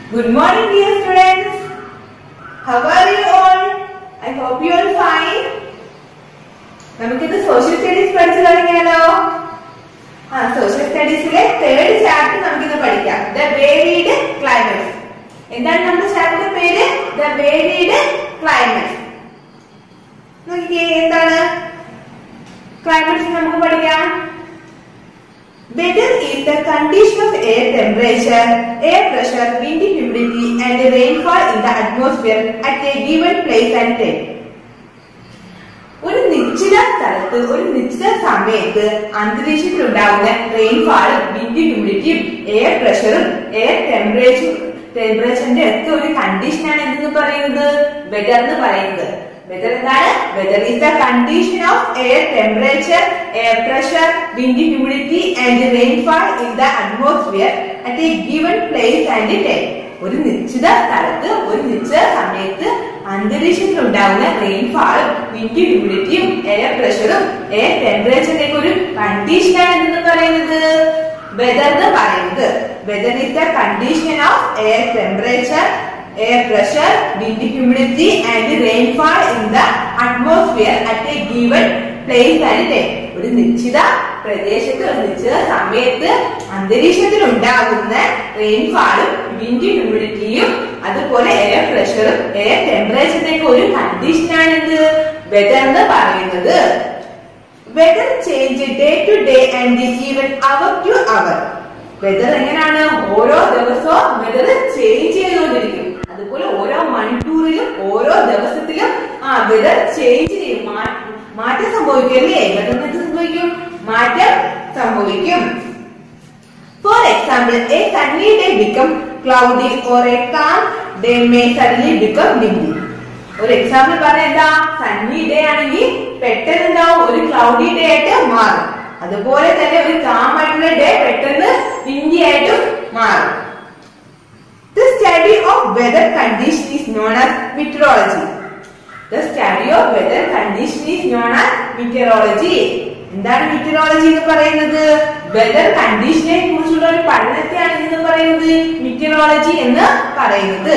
Good morning, dear students. How are you all? I hope you all fine. നമുക്കിത് social studies പഠിച്ചു തുടങ്ങിയാലോ? Social സ്റ്റഡീസിലെ third chapter നമുക്കിത് പഠിക്കാം. The varied climates. എന്താണ് നമ്മുടെ ചാപ്റ്ററിന്റെ പേര്? The varied climates. നോക്കിക്കേ, എന്താണ് ക്ലൈമറ്റ്സ് നമുക്ക് പഠിക്കാം. Weather is the condition of air temperature, air pressure, wind humidity and rainfall in the atmosphere at a given place and time. ഒരു നിശ്ചിത സ്ഥലത്ത് ഒരു നിശ്ചിത സമയത്ത് അന്തരീക്ഷത്തിൽ ഉണ്ടാകുന്ന റെയിൻഫാളും വിൻഡ് ഹ്യൂമിഡിറ്റിയും എയർ പ്രഷറും എയർ ടെമ്പറേച്ചറിന്റെ ഒക്കെ ഒരു കണ്ടീഷനാണ് എന്തെന്ന് പറയുന്നത്? വെദർ എന്ന് പറയുന്നത്. വെദർ എന്താണ്? Weather is the condition of air temperature, air pressure, wind humidity and rainfall in the atmosphere at a given place and time. ഒരു നിശ്ചിത സ്ഥലത്ത് ഒരു നിശ്ചിത സമയത്ത് അന്തരീക്ഷത്തിൽ ഉണ്ടാകുന്ന റെയിൻഫാളും വിൻഡ് ഹ്യൂമിഡിറ്റിയും എയർ പ്രഷറും എയർ ടെമ്പറേച്ചറിന്റെ ഒരു കണ്ടീഷനാണ് എന്തെന്ന് പറയുന്നത്? വെദർ എന്ന് പറയുന്നത്. Weather is the condition of air temperature, air pressure, wind humidity and rainfall in the atmosphere at a given place and time. ഒരു നിശ്ചിത പ്രദേശത്ത് ഒരു നിശ്ചിത സമയത്ത് അന്തരീക്ഷത്തിൽ ഉണ്ടാകുന്ന റെയിൻഫാളും വിൻഡ് ഹ്യൂമിഡിറ്റിയും അതുപോലെ എയർ പ്രഷറും എയർ ടെമ്പറേച്ചറിന്റെ ഒരു കണ്ടീഷനാണ് എന്ത്? വെദർ എന്ന് പറയുന്നത്. Weather change day to day and even hour to hour. Weather എങ്ങനെയാണ്? ഓരോ ദിവസവും വെദർ ചേഞ്ച് ചെയ്തുകൊണ്ടിരിക്കും. അതുപോലെ ഓരോ മണിക്കൂറിലും ഓരോ ദിവസത്തിലും വെദർ ചേഞ്ച് ചെയ്യും, മാറ്റം സംഭവിക്കും അല്ലേ? വെദറിന് സംഭവിക്കും, മാറ്റം സംഭവിക്കും. For example, a sunny day become cloudy or a calm day may suddenly become windy. ഒരു എക്സാമ്പിൾ പറഞ്ഞ എന്താ? സണ്ണി ഡേ ആണെങ്കിൽ പെട്ടെന്ന് എന്താവും? ഒരു ക്ലൗഡി ഡേ ആയിട്ട് മാറും. അതുപോലെ തന്നെ ഒരു കാം ആയിട്ടുള്ള ഡേ പെട്ടെന്ന് വിൻഡി ആയിട്ടും മാറും. The study of weather condition is known as meteorology. The study of weather condition is known as meteorology. എന്താണ് meteorology എന്ന് പറയുന്നത്? വെദർ കണ്ടീഷനെ കുറിച്ചുള്ള ഒരു പഠനത്തെയാണ് എന്ന് പറയുന്നത് meteorology എന്ന് പറയുന്നത്.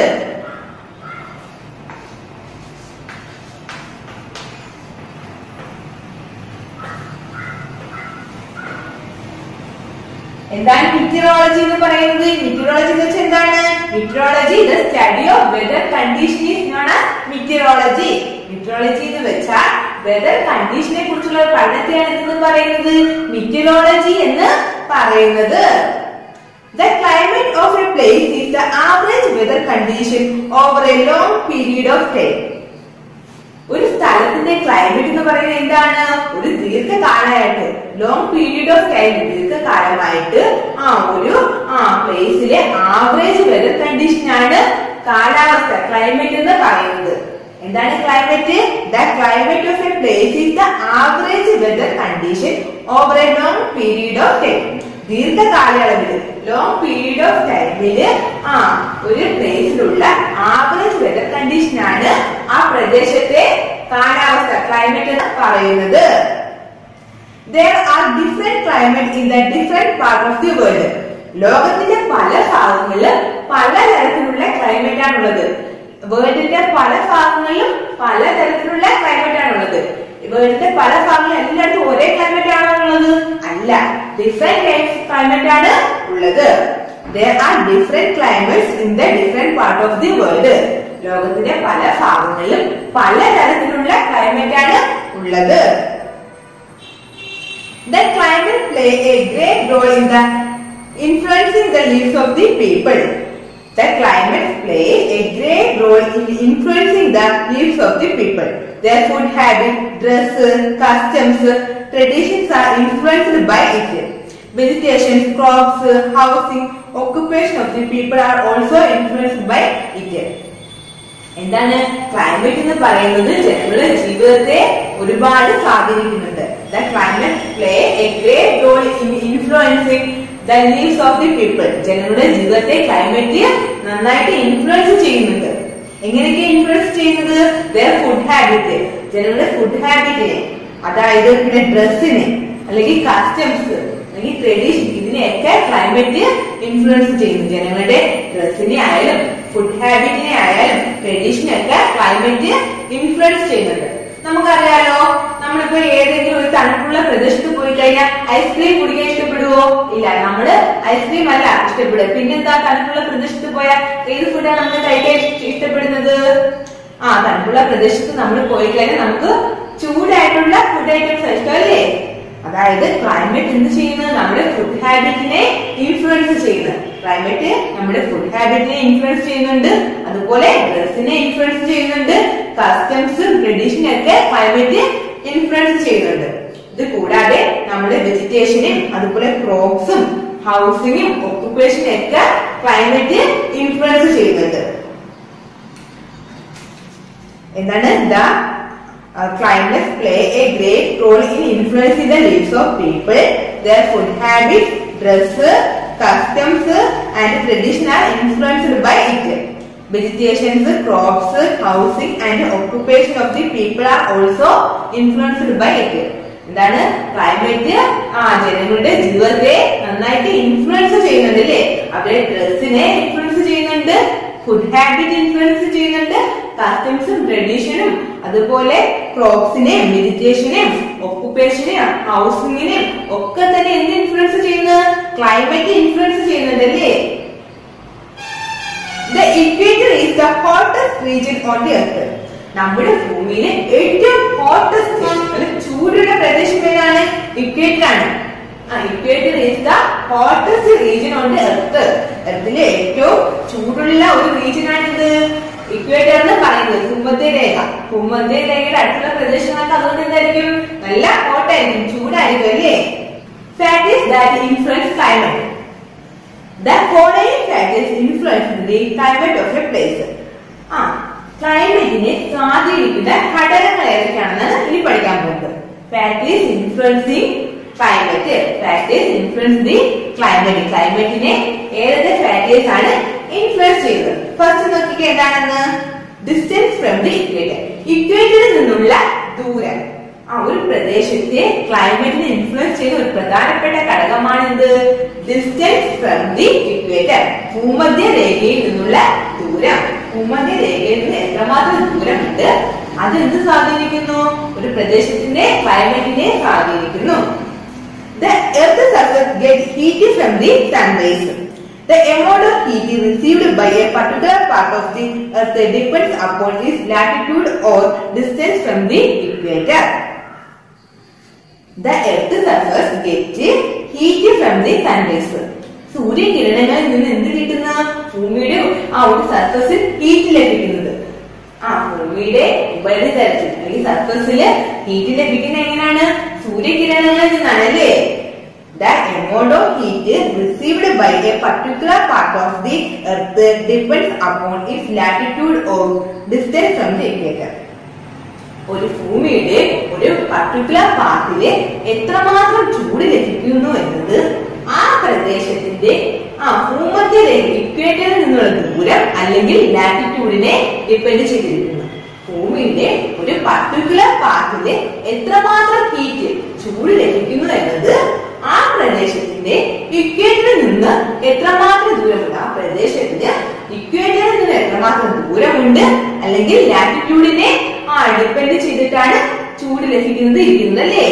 എന്താണ് meteorology എന്ന് പറയുന്നത്? meteorology എന്ന് വെച്ചാൽ എന്താണ്? meteorology the study of weather condition is known as meteorology. meteorology എന്ന് വെച്ചാൽ weather conditionനെ കുറിച്ചുള്ള പഠനത്തെയാണ് എന്ന് പറയുന്നത് meteorology എന്ന് പറയുന്നത്. The climate of a place is the average weather condition over a long period of time. ഒരു സ്ഥലത്തിന്റെ ക്ലൈമറ്റ് എന്ന് പറയുന്നത് എന്താണ്? ഒരു ദീർഘകാലമായിട്ട്, ലോങ് പീരീഡ് ഓഫ് ടൈം, ദീർഘകാലമായിട്ട് ഒരു പ്ലേസിലെ ആവറേജ് വെതർ കണ്ടീഷൻ ആണ് കാലാവസ്ഥ, ക്ലൈമറ്റ് എന്ന് പറയുന്നത്. എന്താണ് climate? The climate of a place is the average weather condition over a long period of time. ദീർഘകാലയളവിൽ, ലോങ് പീരീഡ് ഓഫ് ടൈമില് ഒരു പ്ലേസിലുള്ള ആവറേജ് വെതർ കണ്ടീഷൻ ആണ് ആ പ്രദേശത്തെ കാലാവസ്ഥ, ക്ലൈമറ്റ് എന്ന് പറയുന്നത്. There are different climate in the different part of the world. ലോകത്തിന്റെ പല ഭാഗങ്ങളിലും പലതരത്തിലുള്ള ക്ലൈമറ്റ് ആണുള്ളത്. വേൾഡിന്റെ പല ഭാഗങ്ങളിലും പലതരത്തിലുള്ള ക്ലൈമറ്റ് ആണുള്ളത്. വേൾഡിന്റെ പല ഭാഗങ്ങളിലും എല്ലായിടത്തും ഒരേ ക്ലൈമറ്റ് ആണോ ഉള്ളത്? അല്ല, ഡിഫറെന്റ് ടൈപ്സ് ക്ലൈമറ്റ് ആണ് ഉള്ളത്. There are different climates in the different part of the world. ലോകത്തിന്റെ പല ഭാഗങ്ങളിലും പലതരത്തിലുള്ള ക്ലൈമറ്റ് ആണ് ഉള്ളത്. The climate play a great role in the influencing the lives of the people. The climate play a great role in influencing the lives of the people. Their food habits, dress, customs, traditions are influenced by it. Vegetation, crops, housing, occupation of the people are also influenced by it. എന്താണ് climate എന്ന് പറയുന്നത്? ജനങ്ങളുടെ ജീവിതത്തെ ഒരുപാട് സ്വാധീനിക്കുന്നുണ്ട്. The climate play a great role in influencing the lives of the people. ജനങ്ങളുടെ ജീവിതത്തെ climate നന്നായിട്ട് ഇൻഫ്ലുവൻസ് ചെയ്യുന്നുണ്ട്. എങ്ങനെയൊക്കെ ഇൻഫ്ലുവൻസ് ചെയ്യുന്നത്? Their food habit, ജനങ്ങളുടെ ഫുഡ് ഹാബിറ്റിനെ, അതായത് പിന്നെ ഡ്രസ്സിനെ, അല്ലെങ്കിൽ കസ്റ്റംസ്, അല്ലെങ്കിൽ ട്രഡീഷൻ, ഇതിനെയൊക്കെ ക്ലൈമറ്റ് ഇൻഫ്ലുവൻസ് ചെയ്യുന്നു. ജനങ്ങളുടെ ഡ്രസ്സിനെ ആയാലും ഫുഡ് ഹാബിറ്റിനെ ആയാലും ട്രഡീഷനൊക്കെ ക്ലൈമറ്റ് ഇൻഫ്ലുവൻസ് ചെയ്യുന്നുണ്ട്. നമുക്കറിയാലോ, നമ്മളിപ്പോ ഏതെങ്കിലും ഒരു തണുപ്പുള്ള പ്രദേശത്ത് പോയി കഴിഞ്ഞാൽ ഐസ്ക്രീം കുടിക്കാൻ ഇഷ്ടപ്പെടുവോ? ഇല്ല, നമ്മള് ഐസ്ക്രീം അല്ല ഇഷ്ടപ്പെടുക. പിന്നെന്താ, തണുപ്പുള്ള പ്രദേശത്ത് പോയാൽ ഏത് ഫുഡാണ് നമ്മൾ കഴിക്കാൻ ഇഷ്ടപ്പെടുന്നത്? തണുപ്പുള്ള പ്രദേശത്ത് നമ്മൾ പോയി കഴിഞ്ഞാൽ നമുക്ക് ചൂടായിട്ടുള്ള ഫുഡ് ഐറ്റംസ് ഇഷ്ടമല്ലേ? അതായത് ക്ലൈമറ്റ് എന്ത് ചെയ്യുന്നത്? നമ്മുടെ ഫുഡ് ഹാബിറ്റിനെ ഇൻഫ്ലുവൻസ് ചെയ്യുന്നത്. ക്ലൈമറ്റ് നമ്മുടെ ഫുഡ് ഹാബിറ്റിനെ ഇൻഫ്ലുവൻസ് ചെയ്യുന്നുണ്ട്, അതുപോലെ ഡ്രസ്സിനെ ഇൻഫ്ലുവൻസ് ചെയ്യുന്നുണ്ട്, കസ്റ്റംസും ട്രഡീഷനും ഒക്കെ ക്ലൈമറ്റ് ഇൻഫ്ലുവൻസ് ചെയ്യുന്നുണ്ട്. ഇത് കൂടാതെ നമ്മുടെ വെജിറ്റേഷനും അതുപോലെ ക്രോപ്സും ഹൗസിങ്ങും ഓക്കുപേഷനും ഒക്കെ ക്ലൈമറ്റ് ഇൻഫ്ലുവൻസ് ചെയ്യുന്നുണ്ട്. എന്താണ്? Climates play a great role in influencing the lives of people. Their food habits, dress, customs, and tradition are influenced by it. Vegetations, crops, housing, and occupation of the people are also influenced by it. എന്താണ്? Climate ജനങ്ങളുടെ ജീവിതത്തെ നന്നായിട്ട് influence ചെയ്യുന്നുണ്ട് അല്ലേ? അവരുടെ ഡ്രസ്സിനെ influence ചെയ്യുന്നുണ്ട്, food habit influence ചെയ്യുന്നുണ്ട്, കസ്റ്റംസും ട്രഡീഷനും അതുപോലെ ക്രോപ്സിനെയും വെജിറ്റേഷനെയും ഓക്കുപേഷനെയും ഹൗസിങ്ങിനെയും ഒക്കെ തന്നെ എന്ത് ഇൻഫ്ലുവൻസ് ചെയ്യുന്നത്? ക്ലൈമറ്റ് ഇൻഫ്ലുവൻസ് ചെയ്യുന്നുണ്ട് അല്ലേ? The equator is the hottest region on the earth. നമ്മുടെ ഭൂമിയിലെ ഏറ്റവും ഹോട്ടസ്റ്റ് ചൂടുള്ള പ്രദേശം ഏതാണ്? ഇക്വേറ്റർ ആണ്. Equator is the hottest region on the earth. എർത്തിലെ ഏറ്റവും ചൂടുള്ള ഒരു റീജിയൻ ആണ് ഇത് ഇക്വേറ്റർ എന്ന് പറയുന്നത്. ഭൂമധ്യരേഖ, ഭൂമധ്യരേഖയുടെ അടുത്തുള്ള പ്രദേശങ്ങളൊക്കെ അതുകൊണ്ട് എന്തായിരിക്കും? നല്ല ഹോട്ടായിരിക്കും, ചൂടായിരിക്കും അല്ലേ? Factors that influence climate. The following factors influence the climate of a place. ക്ലൈമറ്റിനെ സ്വാധീനിക്കുന്ന ഘടകങ്ങൾ ഏതൊക്കെയാണെന്നാണ് ഇനി പഠിക്കാൻ പോകുന്നത്. Factors influencing climate. Factors influence the climate. ക്ലൈമറ്റിനെ ഏതൊക്കെ ഫാക്ടേഴ്സ് ആണ് ഇൻഫ്ലുവൻസ് ചെയ്യുന്നത്? ഫസ്റ്റ് നോക്കിക്കേ, എന്താണെന്ന്? Distance from the equator. ഇക്വേറ്ററിൽ നിന്നുള്ള ദൂരം. ഒരു പ്രദേശത്തെ ക്ലൈമറ്റിനെ ഇൻഫ്ലുവൻസ് ചെയ്യുന്ന ഒരു പ്രധാനപ്പെട്ട ഘടകമാണ് ഇത് ഡിസ്റ്റൻസ് ഫ്രം ദി ഇക്വേറ്റർ. ഭൂമധ്യരേഖയിൽ നിന്നുള്ള ദൂരം. ഭൂമധ്യരേഖയിൽ നിന്ന് എത്രമാത്രം ദൂരമുണ്ട് അത് എന്ത് സ്വാധീനിക്കുന്നു? ഒരു പ്രദേശത്തിന്റെ ക്ലൈമറ്റിനെ സ്വാധീനിക്കുന്നു. The earth's surface gets heat from the sun rays. The amount of heat received by a particular part of the earth depends upon its latitude or distance from the equator. The earth's surface gets heat from the sun rays. സൂര്യകിരണങ്ങളിൽ നിന്ന് എന്ത് കിട്ടുന്ന? ഭൂമിയുടെ ഒരു സർഫസിൽ heat ലഭിക്കുന്നത്. ഭൂമിയുടെ ഉപരിതലത്തിൽ അല്ലെങ്കിൽ സർഫസില് ഹീറ്റ് ലഭിക്കുന്ന എങ്ങനെയാണ്? സൂര്യകിരണങ്ങളിൽ നിന്നാണ് അല്ലേ? The amount of heat received by a particular part of the earth depends upon its latitude or distance from the equator. ഒരു ഭൂമിയുടെ ഒരു പർട്ടിക്കുലർ പാർട്ടില് എത്രമാത്രം ചൂട് ലഭിക്കുന്നു എന്നത് ആ പ്രദേശത്തിന്റെ ഭൂമധ്യരേഖ ഇക്വേറ്ററിൽ നിന്നുള്ള ദൂരം അല്ലെങ്കിൽ ലാറ്റിറ്റ്യൂഡിനെ ഡിപ്പെൻഡ് ചെയ്തിരിക്കുന്നു. ഭൂമിയുടെ ഒരു പർട്ടിക്കുലർ പാർട്ടില് എത്രമാത്രം ഹീറ്റ് ചൂട് ലഭിക്കുന്നു എന്നത് ആ പ്രദേശത്തിന്റെ ഇക്വേറ്ററിൽ നിന്ന് എത്രമാത്രം ദൂരമുണ്ട്, ആ പ്രദേശത്തിന് ഇക്വേറ്ററിൽ നിന്ന് എത്രമാത്രം ദൂരമുണ്ട് അല്ലെങ്കിൽ ലാറ്റിറ്റ്യൂഡിനെ ഡിപ്പെൻഡ് ചെയ്തിട്ടാണ് ചൂട് ലഭിക്കുന്നത് അല്ലേ?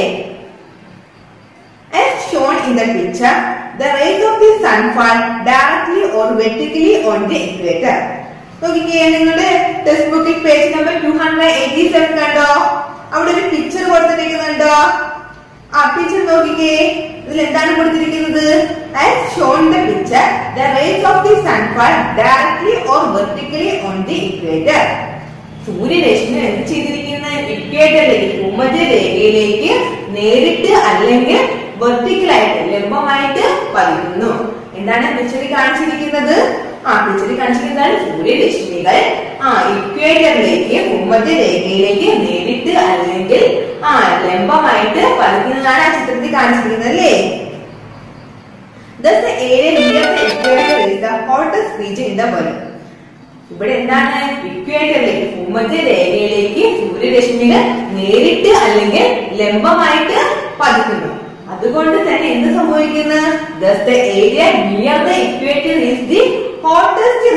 As shown in the picture, the rays of the sun fall directly or vertically on the equator. നോക്കിക്കേ, നിങ്ങളുടെ ടെക്സ്റ്റ് ബുക്കിൽ പേജ് നമ്പർ 287 കണ്ടോ? അവിടെ ഒരു പിക്ചർ കൊടുത്തിരിക്കുന്നുണ്ടോ? പിക്ചർ നോക്കിക്കേ, ഇതിൽ എന്താണ് കൊടുത്തിരിക്കുന്നത്? As shown in the picture, the rays of the sun fall directly or vertically on the equator. സൂര്യരശ്മി എന്ത് ചെയ്തിരിക്കുന്നത്? ഇക്വേറ്ററിലേക്ക്, ഭൂമധ്യരേഖയിലേക്ക് നേരിട്ട് അല്ലെങ്കിൽ വെർട്ടിക്കലായിട്ട് ലംബമായിട്ട് പതിക്കുന്നു. എന്താണ് പിക്ചറിൽ കാണിച്ചിരിക്കുന്നത്? പിക്ചറിൽ കാണിച്ചിരിക്കുന്നതാണ് സൂര്യരശ്മികൾ ഇക്വേറ്ററിലേക്ക്, ഭൂമധ്യരേഖയിലേക്ക് നേരിട്ട് അല്ലെങ്കിൽ ലംബമായിട്ട് പതിക്കുന്നതാണ് ആ ചിത്രത്തിൽ കാണിച്ചിരിക്കുന്നത് അല്ലേ? Thus the area near the equator is the hottest region in the world. ഇവിടെ എന്താണ്? ഇക്വേറ്ററിലേക്ക്, ഭൂമധ്യരേഖയിലേക്ക് സൂര്യരശ്മികൾ നേരിട്ട് അല്ലെങ്കിൽ ലംബമായിട്ട് പതിക്കുന്നു. അതുകൊണ്ട് തന്നെ എന്ത് സംഭവിക്കുന്നു? Thus the area near the equator is the hottest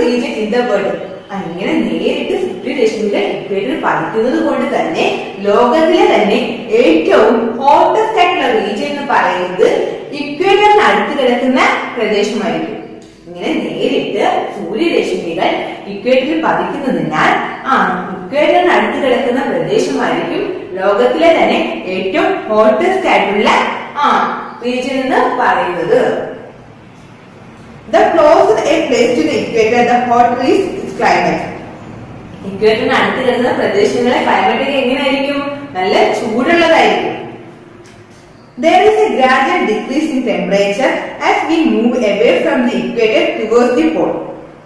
the world. അങ്ങനെ നേരിട്ട് സൂര്യരശ്മികൾ ഇക്വേറ്ററിൽ പതിക്കുന്നത് കൊണ്ട് തന്നെ ലോകത്തിലെ തന്നെ ഏറ്റവും ഹോട്ടസ്റ്റ് ആയിട്ടുള്ള റീജിയൻ എന്ന് പറയുന്നത് ഇക്വേറ്ററിന് അടുത്ത് കിടക്കുന്ന പ്രദേശമായിരിക്കും. ഇങ്ങനെ നേരിട്ട് സൂര്യരശ്മികൾ ഇക്വേറ്ററിൽ പതിക്കുന്നതിനാൽ ഇക്വേറ്ററിന് അടുത്ത് കിടക്കുന്ന പ്രദേശമായിരിക്കും ലോകത്തിലെ തന്നെ ഏറ്റവും ഹോട്ടസ്റ്റ് ആയിട്ടുള്ള റീജിയൻ എന്ന് പറയുന്നത്. The closer a place to the equator, the hotter is its climate. ഇക്വേറ്ററിന് അടുത്ത് കിടക്കുന്ന പ്രദേശങ്ങളെ ക്ലൈമറ്റ് എങ്ങനെയായിരിക്കും? നല്ല ചൂടുള്ളതായിരിക്കും. There is a gradual decrease in temperature as we move away from the equator towards the pole.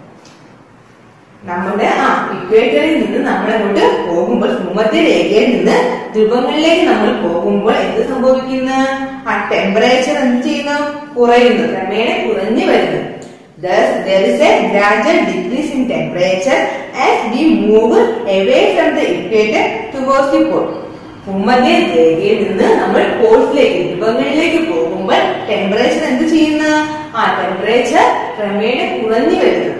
നമ്മുടെ ഇക്വേറ്ററിൽ നിന്ന് നമ്മൾ അങ്ങോട്ട് പോകുമ്പോൾ, ഭൂമധ്യരേഖയിൽ നിന്ന് ധ്രുവങ്ങളിലേക്ക് നമ്മൾ പോകുമ്പോൾ എന്ത് സംഭവിക്കുന്നു? ടെമ്പറേച്ചർ എന്ത് ചെയ്യുന്നു? കുറയുന്നു, ക്രമേണ കുറഞ്ഞു വരുന്നു. Thus, there is a gradual decrease in temperature as we move away from the equator towards the pole. ഭൂമധ്യരേഖയിൽ നിന്ന് നമ്മൾ പോൾസിലേക്ക്, ധ്രുവങ്ങളിലേക്ക് പോകുമ്പോൾ ടെമ്പറേച്ചർ എന്ത് ചെയ്യുന്നു? ടെമ്പറേച്ചർ ക്രമേണ കുറഞ്ഞു വരുന്നു.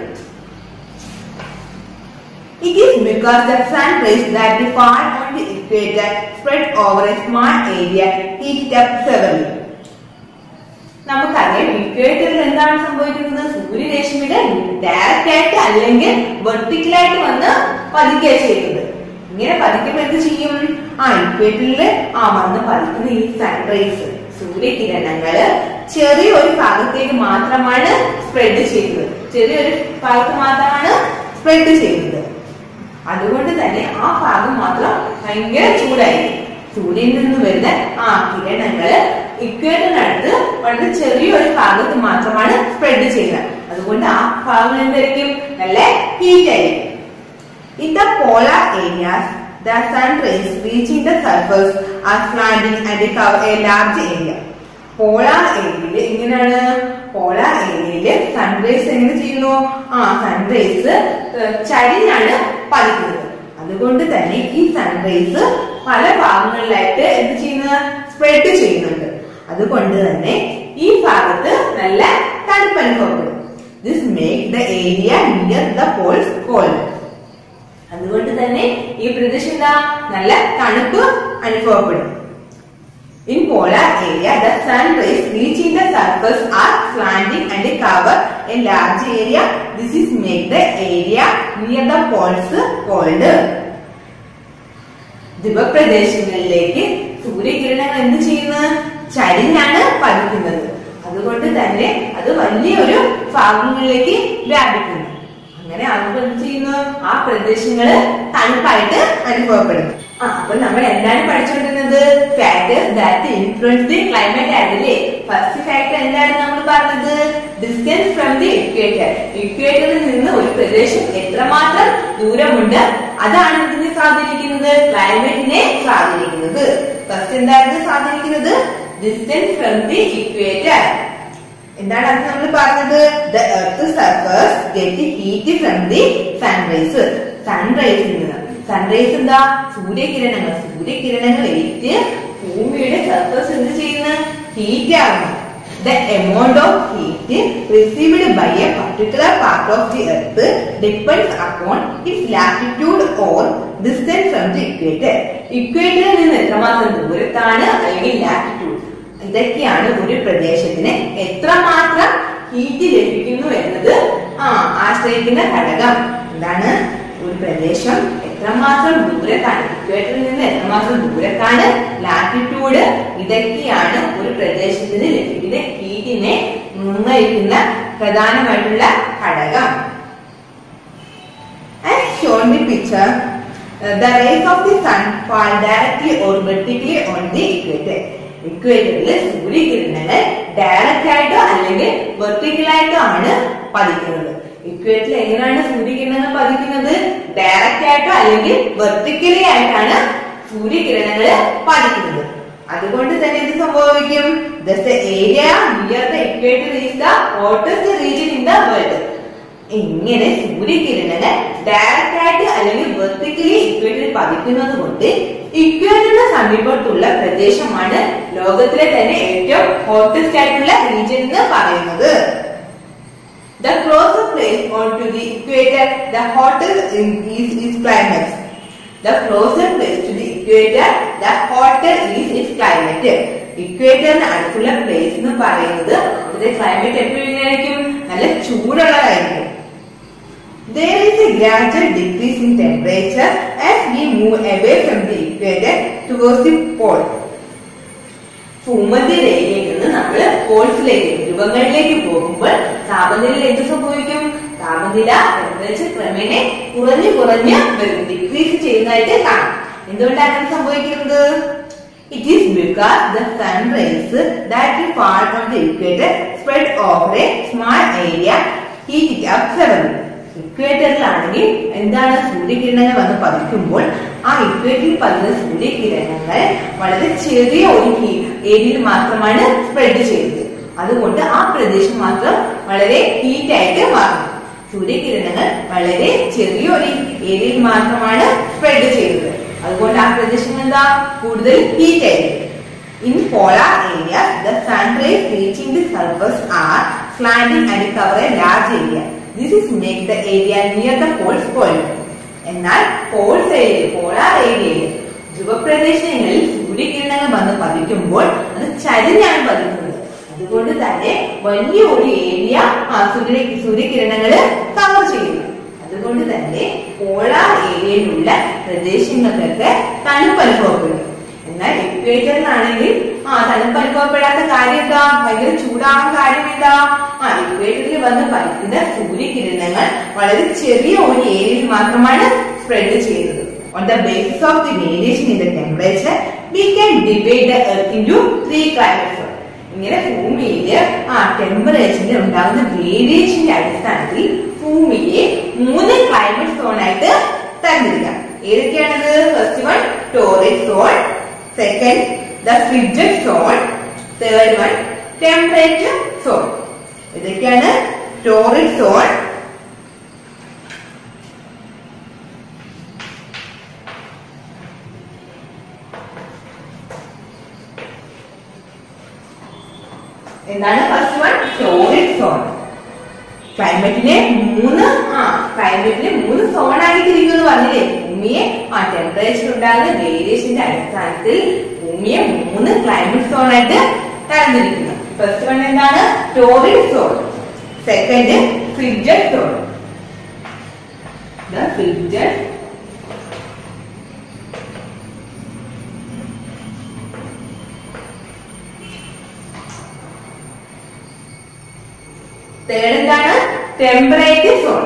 It is because the sun rays that fall on the equator spread over a small area heat up severely. നമുക്കറിയാം ഇക്വേറ്ററിൽ എന്താണ് സംഭവിക്കുന്നത്? സൂര്യരശ്മികൾ ഡയറക്റ്റ് ആയിട്ട് അല്ലെങ്കിൽ വെർട്ടിക്കലായിട്ട് വന്ന് പതിക്കുക ചെയ്യുന്നത്. ഇങ്ങനെ പതിക്കുമ്പോൾ എന്ത് ചെയ്യും? ഇക്വേറ്ററിൽ വന്ന് പതിക്കുന്ന ഈ സൺറൈസ്, സൂര്യകിരണങ്ങള് ചെറിയൊരു ഭാഗത്തേക്ക് മാത്രമാണ് സ്പ്രെഡ് ചെയ്യുന്നത്, ചെറിയൊരു ഭാഗത്ത് മാത്രമാണ് സ്പ്രെഡ് ചെയ്യുന്നത്. അതുകൊണ്ട് തന്നെ ആ ഭാഗം മാത്രം ഭയങ്കര ചൂടായിരിക്കും. സൂര്യനിൽ നിന്ന് വരുന്ന കിരണങ്ങള് ഇക്വേറ്ററിനടുത്ത് വളരെ ചെറിയൊരു ഭാഗത്ത് മാത്രമാണ് സ്പ്രെഡ് ചെയ്യുന്നത്. അതുകൊണ്ട് ആ ഭാഗം എന്തായിരിക്കും? നല്ല ഹീറ്റ് ആയിരിക്കും. In the polar areas, the sun rays reaching the surface are slanting and cover a large area. Polar ഏരിയയില് എങ്ങനെയാണ്? പോളാർ ഏരിയയില് സൺറൈസ് എങ്ങനെ ചെയ്യുന്നു? സൺറൈസ് ചരിഞ്ഞാണ് പതിക്കുന്നത്. അതുകൊണ്ട് തന്നെ ഈ സൺറൈസ് പല ഭാഗങ്ങളിലായിട്ട് എന്ത് ചെയ്യുന്നത്? സ്പ്രെഡ് ചെയ്യുന്നുണ്ട്. അതുകൊണ്ട് തന്നെ ഈ ഭാഗത്ത് നല്ല തണുപ്പ് അനുഭവപ്പെടും. This makes the area near the poles cold. അതുകൊണ്ട് തന്നെ ഈ പ്രദേശം നല്ല തണുപ്പ് അനുഭവപ്പെടും. In polar area, the sun rays reaching the surface are slanting and cover a large area. This is make the area near the poles cold. ധ്രുവപ്രദേശങ്ങളിലേക്ക് സൂര്യകിരണങ്ങൾ എന്ത് ചെയ്യുന്നു? ചരിഞ്ഞാണ് പതിക്കുന്നത്. അതുകൊണ്ട് തന്നെ അത് വലിയൊരു ഭാഗങ്ങളിലേക്ക് വ്യാപിക്കുന്നു. അങ്ങനെ ആകുമ്പോൾ എന്ത് ചെയ്യുന്നു? ആ പ്രദേശങ്ങള് തണുപ്പായിട്ട് അനുഭവപ്പെടുന്നു. അപ്പൊ നമ്മൾ എന്താണ് പഠിച്ചുകൊണ്ടിരുന്നത്? Factors that influence the climate ആയിരുന്നില്ലേ? ഫസ്റ്റ് ഫാക്ടർ എന്താണ് നമ്മൾ പറഞ്ഞത്? Distance from the equator. ഇക്വേറ്ററിൽ നിന്ന് ഒരു പ്രദേശം എത്രമാത്രം ദൂരമുണ്ട് അതാണ് ഇതിനെ സ്വാധീനിക്കുന്നത്, ക്ലൈമറ്റിനെ സ്വാധീനിക്കുന്നത്. ഫസ്റ്റ് എന്തായിരുന്നു സ്വാധീനിക്കുന്നത്? Distance from the equator. എന്താണ് അത് നമ്മൾ പറഞ്ഞത്? The earth surface get heat from the sunrise. സൺറൈസിൽ നിന്ന്, സൺറൈസ് എന്താ? സൂര്യകിരണങ്ങൾ. സൂര്യകിരണങ്ങൾ ഏറ്റ് ഭൂമിയുടെ സർഫേസ് എന്ത് ചെയ്യുന്നു? ഹീറ്റ് ആവുന്നു. The amount of heat received by a particular part of the earth depends upon its latitude or distance from the equator. ഇക്വേറ്ററിൽ നിന്ന് എത്രമാത്രം ദൂരത്താണ് അല്ലെങ്കിൽ ലാറ്റിറ്റ്യൂഡ്, ഇതൊക്കെയാണ് ഒരു പ്രദേശത്തിന് എത്രമാത്രം ഹീറ്റ് ലഭിക്കുന്നു എന്നത് ആശ്രയിക്കുന്ന ഘടകം. എന്താണ്? ഒരു പ്രദേശം എത്രമാത്രം ദൂരത്താണ്, ഇക്വേറ്ററിൽ നിന്ന് എത്രമാത്രം ദൂരത്താണ്, ലാറ്റിറ്റ്യൂഡ്, ഇതൊക്കെയാണ് ഒരു പ്രദേശത്തിന് ലഭിക്കുന്ന ഹീറ്റിനെ നിർണ്ണയിക്കുന്ന പ്രധാനമായിട്ടുള്ള ഘടകം. As shown in the picture, the rays of the sun fall directly or vertically on the equator. ഇക്വേറ്ററിൽ സൂര്യകിരണങ്ങൾ ഡയറക്റ്റ് ആയിട്ടോ അല്ലെങ്കിൽ വെർട്ടിക്കലായിട്ടോ ആണ് പതിക്കുന്നത്. ഇക്വേറ്ററിൽ എങ്ങനെയാണ് സൂര്യകിരണങ്ങൾ പതിക്കുന്നത്? ഡയറക്റ്റ് ആയിട്ടോ അല്ലെങ്കിൽ വെർട്ടിക്കലി ആയിട്ടാണ് സൂര്യകിരണങ്ങൾ പതിക്കുന്നത്. അതുകൊണ്ട് തന്നെ എന്ത് സംഭവിക്കും? Thus the area near the equator is the hottest region in the world. ഇങ്ങനെ സൂര്യകിരണങ്ങൾ ഡയറക്റ്റ് ആയിട്ട് അല്ലെങ്കിൽ വെർട്ടിക്കലി ഇക്വേറ്ററിൽ പതിക്കുന്നത് കൊണ്ട് ഇക്വേറ്ററിന് സമീപത്തുള്ള പ്രദേശമാണ് ലോകത്തിലെ തന്നെ ഏറ്റവും ഹോട്ടസ്റ്റ് ആയിട്ടുള്ള റീജിയൻ എന്ന് പറയുന്നത്. The closer place onto the equator, the hotter is its climate. The closer place to the equator, the hotter is its climate. ഇക്വേറ്ററിന് അടുത്തുള്ള പ്ലേസ് എന്ന് പറയുന്നത് ഇതിന്റെ ക്ലൈമറ്റ് എപ്പോഴും എങ്ങനെയായിരിക്കും? നല്ല ചൂടുള്ളതായിരിക്കും. There is a gradual decrease in temperature as we move away from the equator towards the pole. ഭൂമധ്യരേഖയിൽ നിന്ന് നമ്മൾ പോൾസിലേക്ക് ധ്രുവങ്ങളിലേക്ക് പോകുമ്പോൾ താപനിലയിൽ എന്ത് സംഭവിക്കും? താപനില ടെമ്പറേച്ചർ ക്രമേണ കുറഞ്ഞു വരും, ഡിക്രീസ് ചെയ്യുന്നതായിട്ട് കാണാം. എന്തുകൊണ്ടാണ് അങ്ങനെ സംഭവിക്കുന്നത്? It is because the sun rays that fall on the equator spread over a small area, heat it up severely. ഇക്വേറ്ററിലാണെങ്കിൽ എന്താണ്? സൂര്യകിരണങ്ങൾ വന്ന് പതിക്കുമ്പോൾ ആ ഇക്വേറ്ററിൽ പതിക്കുന്ന സൂര്യകിരണങ്ങൾ വളരെ ചെറിയ ഒരു ഏരിയയിൽ മാത്രമാണ് സ്പ്രെഡ് ചെയ്യുന്നത്. അതുകൊണ്ട് ആ പ്രദേശം മാത്രം വളരെ ഹീറ്റ് ആയിട്ട് മാറും. സൂര്യകിരണങ്ങൾ വളരെ ചെറിയ ഒരു ഏരിയയിൽ മാത്രമാണ് സ്പ്രെഡ് ചെയ്യുന്നത്. അതുകൊണ്ട് ആ പ്രദേശം എന്താ? കൂടുതൽ ഹീറ്റ് ആയിരിക്കും. In polar areas, the sun rays reaching the surface are slanting and cover a large area. This is make the area near the poles cold. എന്നാൽ പോളാർ ഏരിയയിൽ ധ്രുവപ്രദേശങ്ങളിൽ സൂര്യകിരണങ്ങൾ വന്ന് പതിക്കുമ്പോൾ അത് ചരിഞ്ഞാണ് പതിക്കുന്നത്. അതുകൊണ്ട് തന്നെ വലിയ ഒരു ഏരിയ സൂര്യകിരണങ്ങൾ കവർ ചെയ്യുന്നു. അതുകൊണ്ട് തന്നെ പോളാർ ഏരിയയിലുള്ള പ്രദേശങ്ങൾക്കൊക്കെ തണുപ്പ് അനുഭവപ്പെടും. എന്നാൽ ഇക്വേറ്ററിലാണെങ്കിൽ തണുപ്പ് അനുഭവപ്പെടാത്ത കാര്യം എന്താ? ഭയങ്കര ചൂടാകാൻ കാര്യം എന്താ? ഇക്വേറ്ററിൽ വന്ന് പതിക്കുന്ന സൂര്യകിരണങ്ങൾ വളരെ ചെറിയ ഒരു ഏരിയയിൽ മാത്രമാണ് സ്പ്രെഡ് ചെയ്യുന്നത്. On the basis of the variation in the temperature, we can divide the earth into 3 climate zones. ഇങ്ങനെ ഭൂമിയില് ടെമ്പറേച്ചറിൽ ഉണ്ടാകുന്ന വേരിയേഷന്റെ അടിസ്ഥാനത്തിൽ ഭൂമിയെ 3 ക്ലൈമറ്റ് സോൺ ആയിട്ട് തരംതിരിക്കാം. ഏതൊക്കെയാണത്? First one torrid zone, second the frigid zone, third one temperature zone. ഇതൊക്കെയാണ് ടോറിഡ് സോൺ, എന്താണ് ഫസ്റ്റ് വൺ? Torrid zone. ക്ലൈമറ്റിനെ 3 സോണാക്കി തിരിക്കുമെന്ന് പറഞ്ഞില്ലേ? ഭൂമിയെ ടെമ്പറേച്ചർ ഉണ്ടാകുന്ന വേരിയേഷന്റെ അടിസ്ഥാനത്തിൽ ഭൂമിയെ 3 ക്ലൈമറ്റ് സോണായിട്ട് തരംതിരിക്കുന്നു. ഫസ്റ്റ് വൺ എന്താണ്? Torrid zone, second frigid zone, frigid, third എന്താണ്? Temperature zone.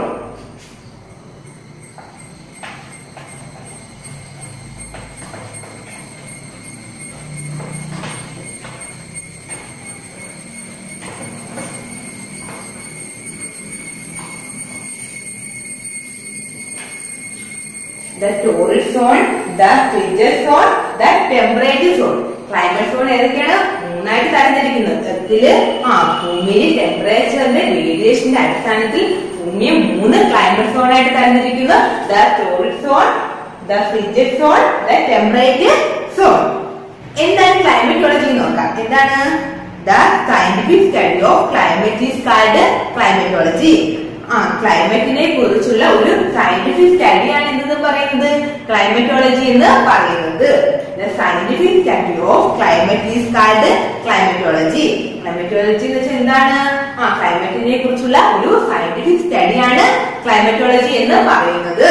The torrid zone, the frigid zone, the temperature zone. Climate zone ഏതൊക്കെയാണ്? 3 ആയിട്ട് തരംതിരിക്കുന്നത്. ഇതില് ഭൂമിയിലെ ടെമ്പറേച്ചറിന്റെ വേരിയേഷന്റെ അടിസ്ഥാനത്തിൽ ഭൂമിയെ 3 ക്ലൈമറ്റ് സോൺ ആയിട്ട് തരംതിരിക്കുന്നു. The torrid zone, the frigid zone, the temperature zone. എന്താണ് ക്ലൈമറ്റോളജി നോക്കാം. എന്താണ്? The scientific study of climate is called climatology. ക്ലൈമറ്റിനെ കുറിച്ചുള്ള ഒരു സയന്റിഫിക് സ്റ്റഡിയാണ് എന്തെന്ന് പറയുന്നത്? ക്ലൈമറ്റോളജി എന്ന് പറയുന്നത്. The scientific study of climate is called climatology. Climatology എന്ന് വെച്ചാൽ എന്താണ്? ക്ലൈമറ്റിനെ കുറിച്ചുള്ള ഒരു സയന്റിഫിക് സ്റ്റഡിയാണ് ക്ലൈമറ്റോളജി എന്ന് പറയുന്നത്.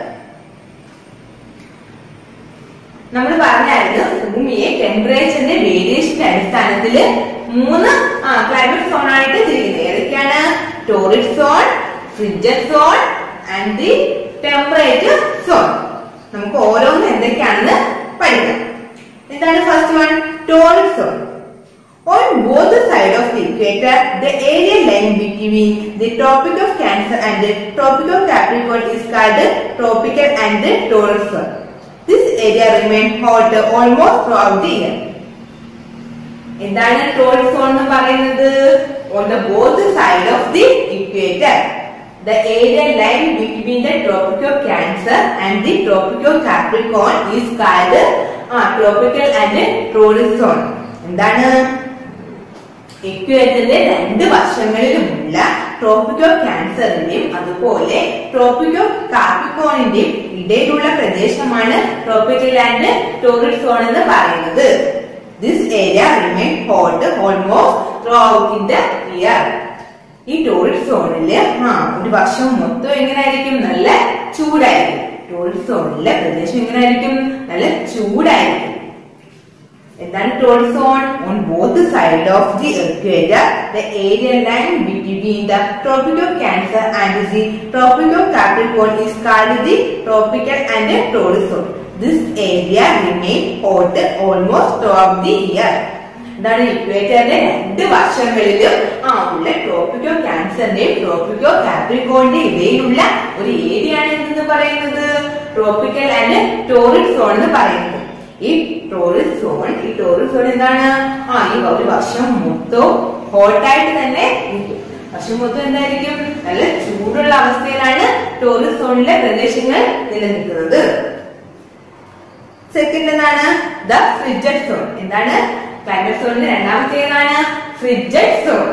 നമ്മൾ പറഞ്ഞായിരുന്നു ഭൂമിയെ ടെമ്പറേച്ചറിന്റെ വേരിയേഷന്റെ അടിസ്ഥാനത്തിൽ 3 ക്ലൈമറ്റ് സോൺ ആയിട്ട് തിരിക്കുന്നത്. ഏതൊക്കെയാണ്? Torrid zone, frigid zone and the temperature zone. നമുക്ക് ഓരോന്നും എന്തൊക്കെയാണെന്ന് പഠിക്കാം. എന്താണ് first one? Torrid zone. On both sides of the equator, the area lying between the Tropic of Cancer and the Tropic of Capricorn is called tropical and the torrid zone. This area remains hot almost throughout the year. എന്താണ് torrid zone എന്ന് പറയുന്നത്? On the both sides of the equator, the area lying between the Tropic of Cancer and the Tropic of Capricorn is called tropical and torrid zone. എന്താണ്? ഇക്വേറ്ററിന്റെ 2 വശങ്ങളിലുമുള്ള tropic of ക്യാൻസറിന്റെയും അതുപോലെ tropic of കാപ്രിക്കോണിന്റെയും ഇടയിലുള്ള പ്രദേശമാണ് tropical and torrid zone എന്ന് പറയുന്നത്. This area remain hot almost throughout in the year. ഈ torrid സോണില് ഒരു വർഷം മൊത്തം എങ്ങനെയായിരിക്കും? നല്ല ചൂടായിരിക്കും. ടോറിഡ് സോണിലെ പ്രദേശം എങ്ങനെയായിരിക്കും? നല്ല ചൂടായിരിക്കും. എന്താണ് torrid zone? On both side of the equator the area line between the tropic of Cancer and the tropic of Capricorn is called the tropical and torrid zone. This area remain hot almost throughout the year. എന്താണ് ഇക്വേറ്ററിന്റെ 2 വർഷങ്ങളിലും ഉള്ള tropic of ക്യാൻസറിന്റെയും tropic of കാപ്രിക്കോണിന്റെയും ഇടയിലുള്ള ഒരു area ആണ് എന്ന് പറയുന്നത് ട്രോപ്പിക്കൽ ആൻഡ് ടോറിഡ് സോൺ എന്ന് പറയുന്നത്. ഈ ടോറിഡ് സോൺ എന്താണ്? ഈ ഒരു വർഷം മൊത്തം ഹോട്ടായിട്ട് തന്നെ ഇരിക്കും. വർഷം മൊത്തം എന്തായിരിക്കും? നല്ല ചൂടുള്ള അവസ്ഥയിലാണ് ടോറിഡ് സോണിലെ പ്രദേശങ്ങൾ നിലനിൽക്കുന്നത്. സെക്കൻഡ് എന്താണ്? The frigid zone. എന്താണ്? ക്ലൈമറ്റ് സോണിന്റെ രണ്ടാമത്തേതാണ് frigid zone.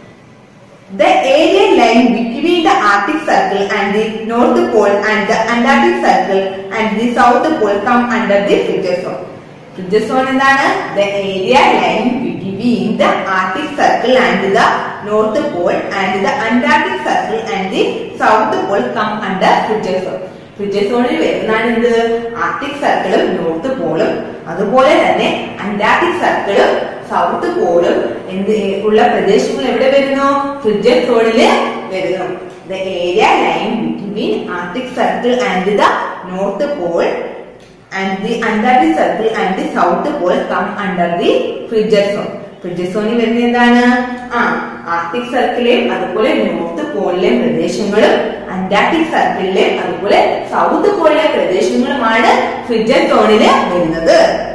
The area lying between the Arctic Circle and the North Pole and the Antarctic Circle and the South Pole come under the frigid zone. Frigid zone എന്താണ്? The area lying between the Arctic Circle and the North Pole and the Antarctic Circle and the South Pole come under frigid zone. Frigid സോണിൽ വരുന്നതാണ് എന്ത്? Arctic സർക്കിളും north പോളും അതുപോലെ തന്നെ Antarctic സർക്കിളും south പോളും ഉള്ള പ്രദേശങ്ങൾ എവിടെ വരുന്നു? ഫ്രിഡ്ജഡ് സോണില് വരുന്നു. The area line between Arctic circle and the north pole and the Antarctic circle and the south pole come under the frigid zone. Frigid സോണിൽ വരുന്നത് എന്താണ്? ആർട്ടിക് സർക്കിളിലെയും അതുപോലെ നോർത്ത് പോളിലെയും പ്രദേശങ്ങളും അന്റാർട്ടിക് സർക്കിളിലെയും അതുപോലെ സൗത്ത് പോളിലെ പ്രദേശങ്ങളുമാണ് ഫ്രിഡ്ജഡ് സോണില് വരുന്നത്.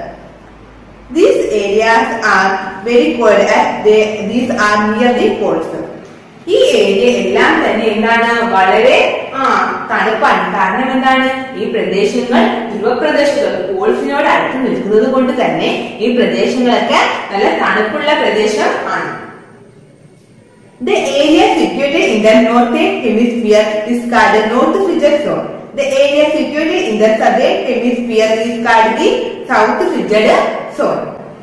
These areas are very cold as these are near the poles. ഈ area എല്ലാം തന്നെ എന്താണ്? വളരെ തണുപ്പാണ്. കാരണം എന്താണ്? ഈ പ്രദേശങ്ങൾ ധ്രുവപ്രദേശങ്ങൾ പോൾസിനോട് അടുത്ത് നിൽക്കുന്നത് കൊണ്ട് തന്നെ ഈ പ്രദേശങ്ങളൊക്കെ നല്ല തണുപ്പുള്ള പ്രദേശം ആണ്. The area situated in the northern hemisphere is called the North Frigid Zone. The area situated in the southern hemisphere is called the South Frigid Zone.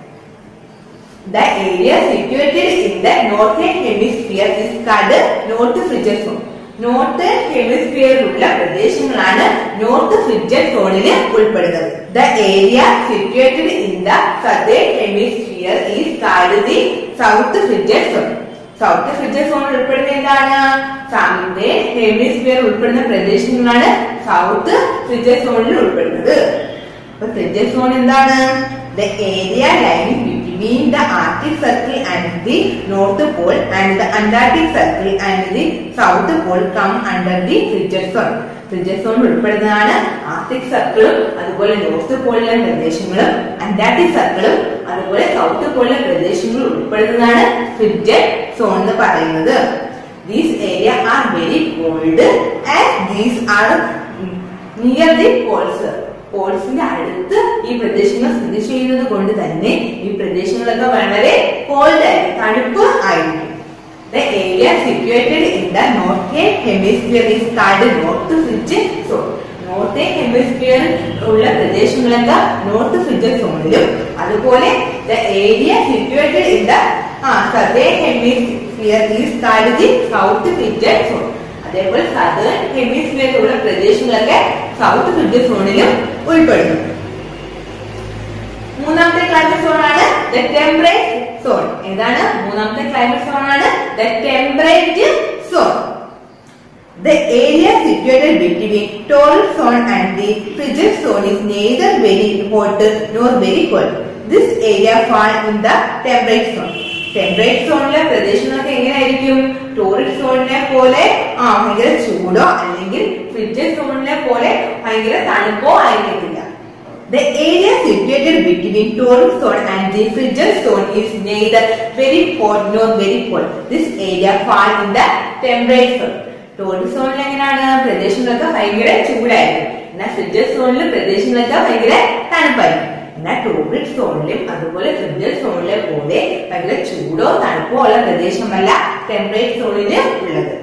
The area situated in the northern hemisphere is called North Frigid Zone. Northern ഹെമിസ്ഫിയറിലുള്ള പ്രദേശങ്ങളാണ് north frigid സോണില് ഉൾപ്പെടുന്നത്. The area situated in the southern hemisphere is called the South Frigid Zone. South frigid സോണിൽ ഉൾപ്പെടുന്ന എന്താണ്? Southern hemisphere ഉൾപ്പെടുന്ന പ്രദേശങ്ങളാണ് south frigid സോണിൽ ഉൾപ്പെടുന്നത്. അപ്പൊ ഫ്രിഡ്ജഡ് സോൺ എന്താണ്? The area lying between the Arctic Circle and the North Pole and the Antarctic Circle and the South Pole come under the frigid zone. Frigid സോണിൽ ഉൾപ്പെടുന്നതാണ് Arctic സർക്കിളും അതുപോലെ north പോളിലെ പ്രദേശങ്ങളും Antarctic സർക്കിളും അതുപോലെ south പോളിലെ പ്രദേശങ്ങളും ഉൾപ്പെടുന്നതാണ് frigid zone എന്ന് പറയുന്നത്. These areas are very cold as these are near the poles. പോൾസിന്റെ അടുത്ത് ഈ പ്രദേശങ്ങൾ സ്ഥിതി ചെയ്യുന്നത് കൊണ്ട് തന്നെ ഈ പ്രദേശങ്ങളൊക്കെ വളരെ കോൾഡ് ആയിരിക്കും, തണുപ്പ് ആയിരിക്കും. The area situated in the northern hemisphere is called North Frigid Zone. Northern hemisphere ഉള്ള പ്രദേശങ്ങളൊക്കെ നോർത്ത് ഫ്രിഡ്ജഡ് സോണിലും അതുപോലെ the area situated in the southern hemisphere is called the South Frigid Zone. അതേപോലെ സദേൺ ഹെമിസ്ഫിയറിലുള്ള പ്രദേശങ്ങളൊക്കെ south frigid സോണിലും ഉൾപ്പെടുന്നു. മൂന്നാമത്തെ climate zone ആണ് ദ ടെമ്പറേറ്റ് സോൺ. ഏതാണ് മൂന്നാമത്തെ ക്ലൈമറ്റ് സോൺ? ആണ് the temperate zone. The area situated between torrid zone and the frigid zone is neither very hot nor very cold. This area falls in the temperate zone. Temperate സോണിലെ പ്രദേശങ്ങളൊക്കെ എങ്ങനെയായിരിക്കും? Torrid സോണിനെ പോലെ ഭയങ്കര ചൂടോ അല്ലെങ്കിൽ frigid സോണിനെ പോലെ ഭയങ്കര തണുപ്പോ ആയിരിക്കത്തില്ല. The area situated between torrid zone and the frigid zone is neither very hot nor very cold. This area falls in the temperate zone. Torrid സോണിൽ എങ്ങനെയാണ്? പ്രദേശങ്ങളൊക്കെ ഭയങ്കര ചൂടായിരിക്കും. എന്നാൽ ഫ്രിഡ്ജഡ് സോണിൽ പ്രദേശങ്ങളൊക്കെ ഭയങ്കര തണുപ്പായിരിക്കും. എന്നാൽ ടോറിഡ് സോണിലും അതുപോലെ ഫ്രിഡ്ജഡ് സോണിലെ പോലെ ഭയങ്കര ചൂടോ തണുപ്പോ ഉള്ള പ്രദേശമല്ല ടെമ്പറേറ്റ് സോണിൽ ഉള്ളത്.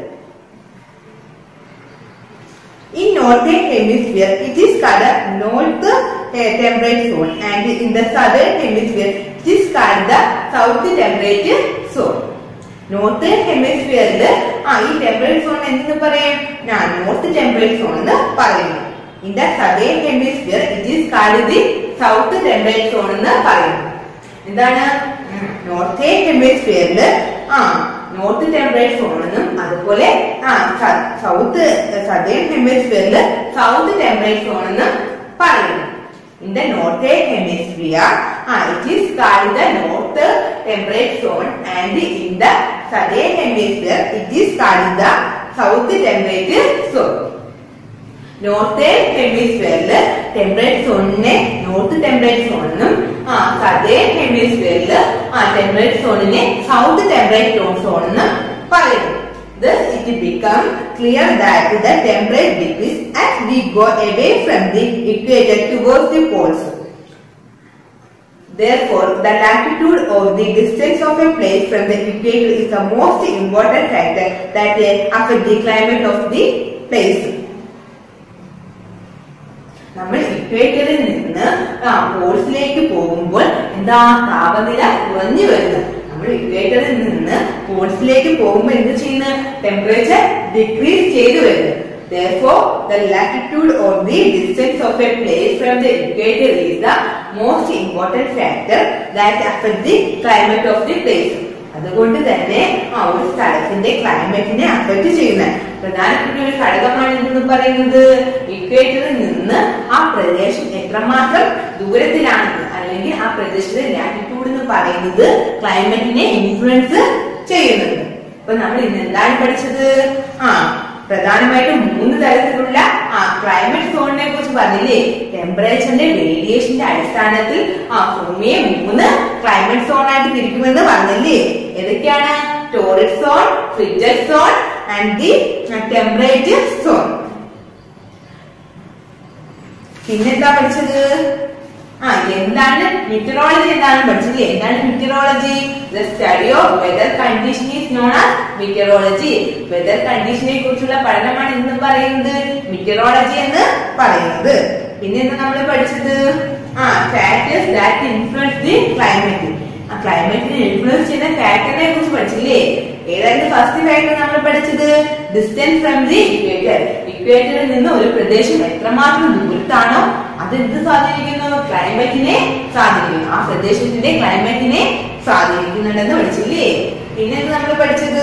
In northern hemisphere, it is called north temperate zone, and in the southern hemisphere, it is called the south temperate zone. Northern hemisphere ഈ ടെമ്പറേറ്റ് സോൺ എന്ന് പറയും, നോർത്ത് ടെമ്പറേറ്റ് സോൺ എന്ന് പറയുന്നു. In the southern hemisphere, it is called the south temperate zone എന്ന് പറയുന്നു. എന്താണ് northern ഹെമിസ്ഫിയറിൽ north temperate zone എന്നും അതുപോലെ സൗത്ത് സദേൺ ഹെമിസ്ഫിയറിൽ സൗത്ത് ടെമ്പറേറ്റ് സോൺ എന്നും പറയുന്നു. In the northern hemisphere, it is called the north temperate zone, and in the southern hemisphere, it is called the south temperate zone. Northern ഹെമിസ്ഫിയറിൽ temperate സോണിനെ north temperate zone എന്നും southern ഹെമിസ്ഫിയറിൽ temperate സോണിനെ south temperate zone എന്നും പറയുന്നു. Thus it becomes clear that the temperature decreases as we go away from the equator towards the poles. Therefore, the latitude or the distance of a place from the equator is the most important factor that affects the climate of the place. നമ്മൾ ഇക്വേറ്ററിൽ നിന്ന് പോൾസിലേക്ക് പോകുമ്പോൾ എന്താ താപനില കുറഞ്ഞു വരുന്നത്. നമ്മൾ ഇക്വേറ്ററിൽ നിന്ന് പോൾസിലേക്ക് പോകുമ്പോൾ എന്ത് ചെയ്യുന്നു, ടെമ്പറേച്ചർ ഡിക്രീസ് ചെയ്തു വരുന്നു. Therefore, the latitude or the distance of a place from the equator is the most important factor that affects the climate of the place. അതുകൊണ്ട് തന്നെ ഒരു സ്ഥലത്തിന്റെ ക്ലൈമറ്റിനെ അഫക്ട് ചെയ്യുന്ന പ്രധാനപ്പെട്ട ഒരു ഘടകമാണ് എന്തെന്ന് പറയുന്നത്, ഇക്വേറ്ററിൽ നിന്ന് ആ പ്രദേശം എത്രമാത്രം ദൂരത്തിലാണെന്ന്, അല്ലെങ്കിൽ ആ പ്രദേശത്തെ ലാറ്റിറ്റ്യൂഡ് എന്ന് പറയുന്നത് ക്ലൈമറ്റിനെ ഇൻഫ്ലുവൻസ് ചെയ്യുന്നത്. അപ്പൊ നമ്മൾ ഇന്ന് എന്താണ് പഠിച്ചത്, പ്രധാനമായിട്ടും 3 തരത്തിലുള്ള ക്ലൈമറ്റ് സോണിനെ കുറിച്ച് പറഞ്ഞില്ലേ. ടെമ്പറേച്ചറിന്റെ വേരിയേഷന്റെ അടിസ്ഥാനത്തിൽ ഭൂമിയെ 3 ക്ലൈമറ്റ് സോൺ ആയിട്ട് തിരിക്കുമെന്ന് പറഞ്ഞില്ലേ. ഏതൊക്കെയാണ്, torrid zone, frigid zone and the temperate zone. പിന്നെന്താ പഠിച്ചത്, എന്താണ് മെറ്ററോളജി എന്താണ് പഠിച്ചത്. എന്താണ് meteorology? The study of weather condition is known as meteorology. Weather കണ്ടീഷനെ കുറിച്ചുള്ള പഠനമാണ് എന്ന് പറയുന്നത് മെറ്ററോളജി എന്ന് പറയുന്നത്. പിന്നെ എന്താ നമ്മൾ പഠിച്ചത്, factors that influence the climate. ക്ലൈമറ്റിനെ ഇൻഫ്ലുവൻസ് ചെയ്യുന്ന ഫാക്ടറിനെ കുറിച്ച് പഠിച്ചില്ലേ. ഏതായിരുന്നു ഫസ്റ്റ് ഫാക്ടർ നമ്മൾ പഠിച്ചത്, ഡിസ്റ്റൻസ് ഫ്രം ദി ഇക്വേറ്റർ. ഇക്വേറ്ററിൽ നിന്ന് ഒരു പ്രദേശം എത്രമാത്രം ദൂരത്താണോ അത് എന്ത് സ്വാധീനിക്കുന്നു, ക്ലൈമറ്റിനെ സ്വാധീനിക്കുന്നു. ആ പ്രദേശത്തിന്റെ ക്ലൈമറ്റിനെ സ്വാധീനിക്കുന്നുണ്ടെന്ന് പഠിച്ചില്ലേ. പിന്നെ നമ്മൾ പഠിച്ചത്,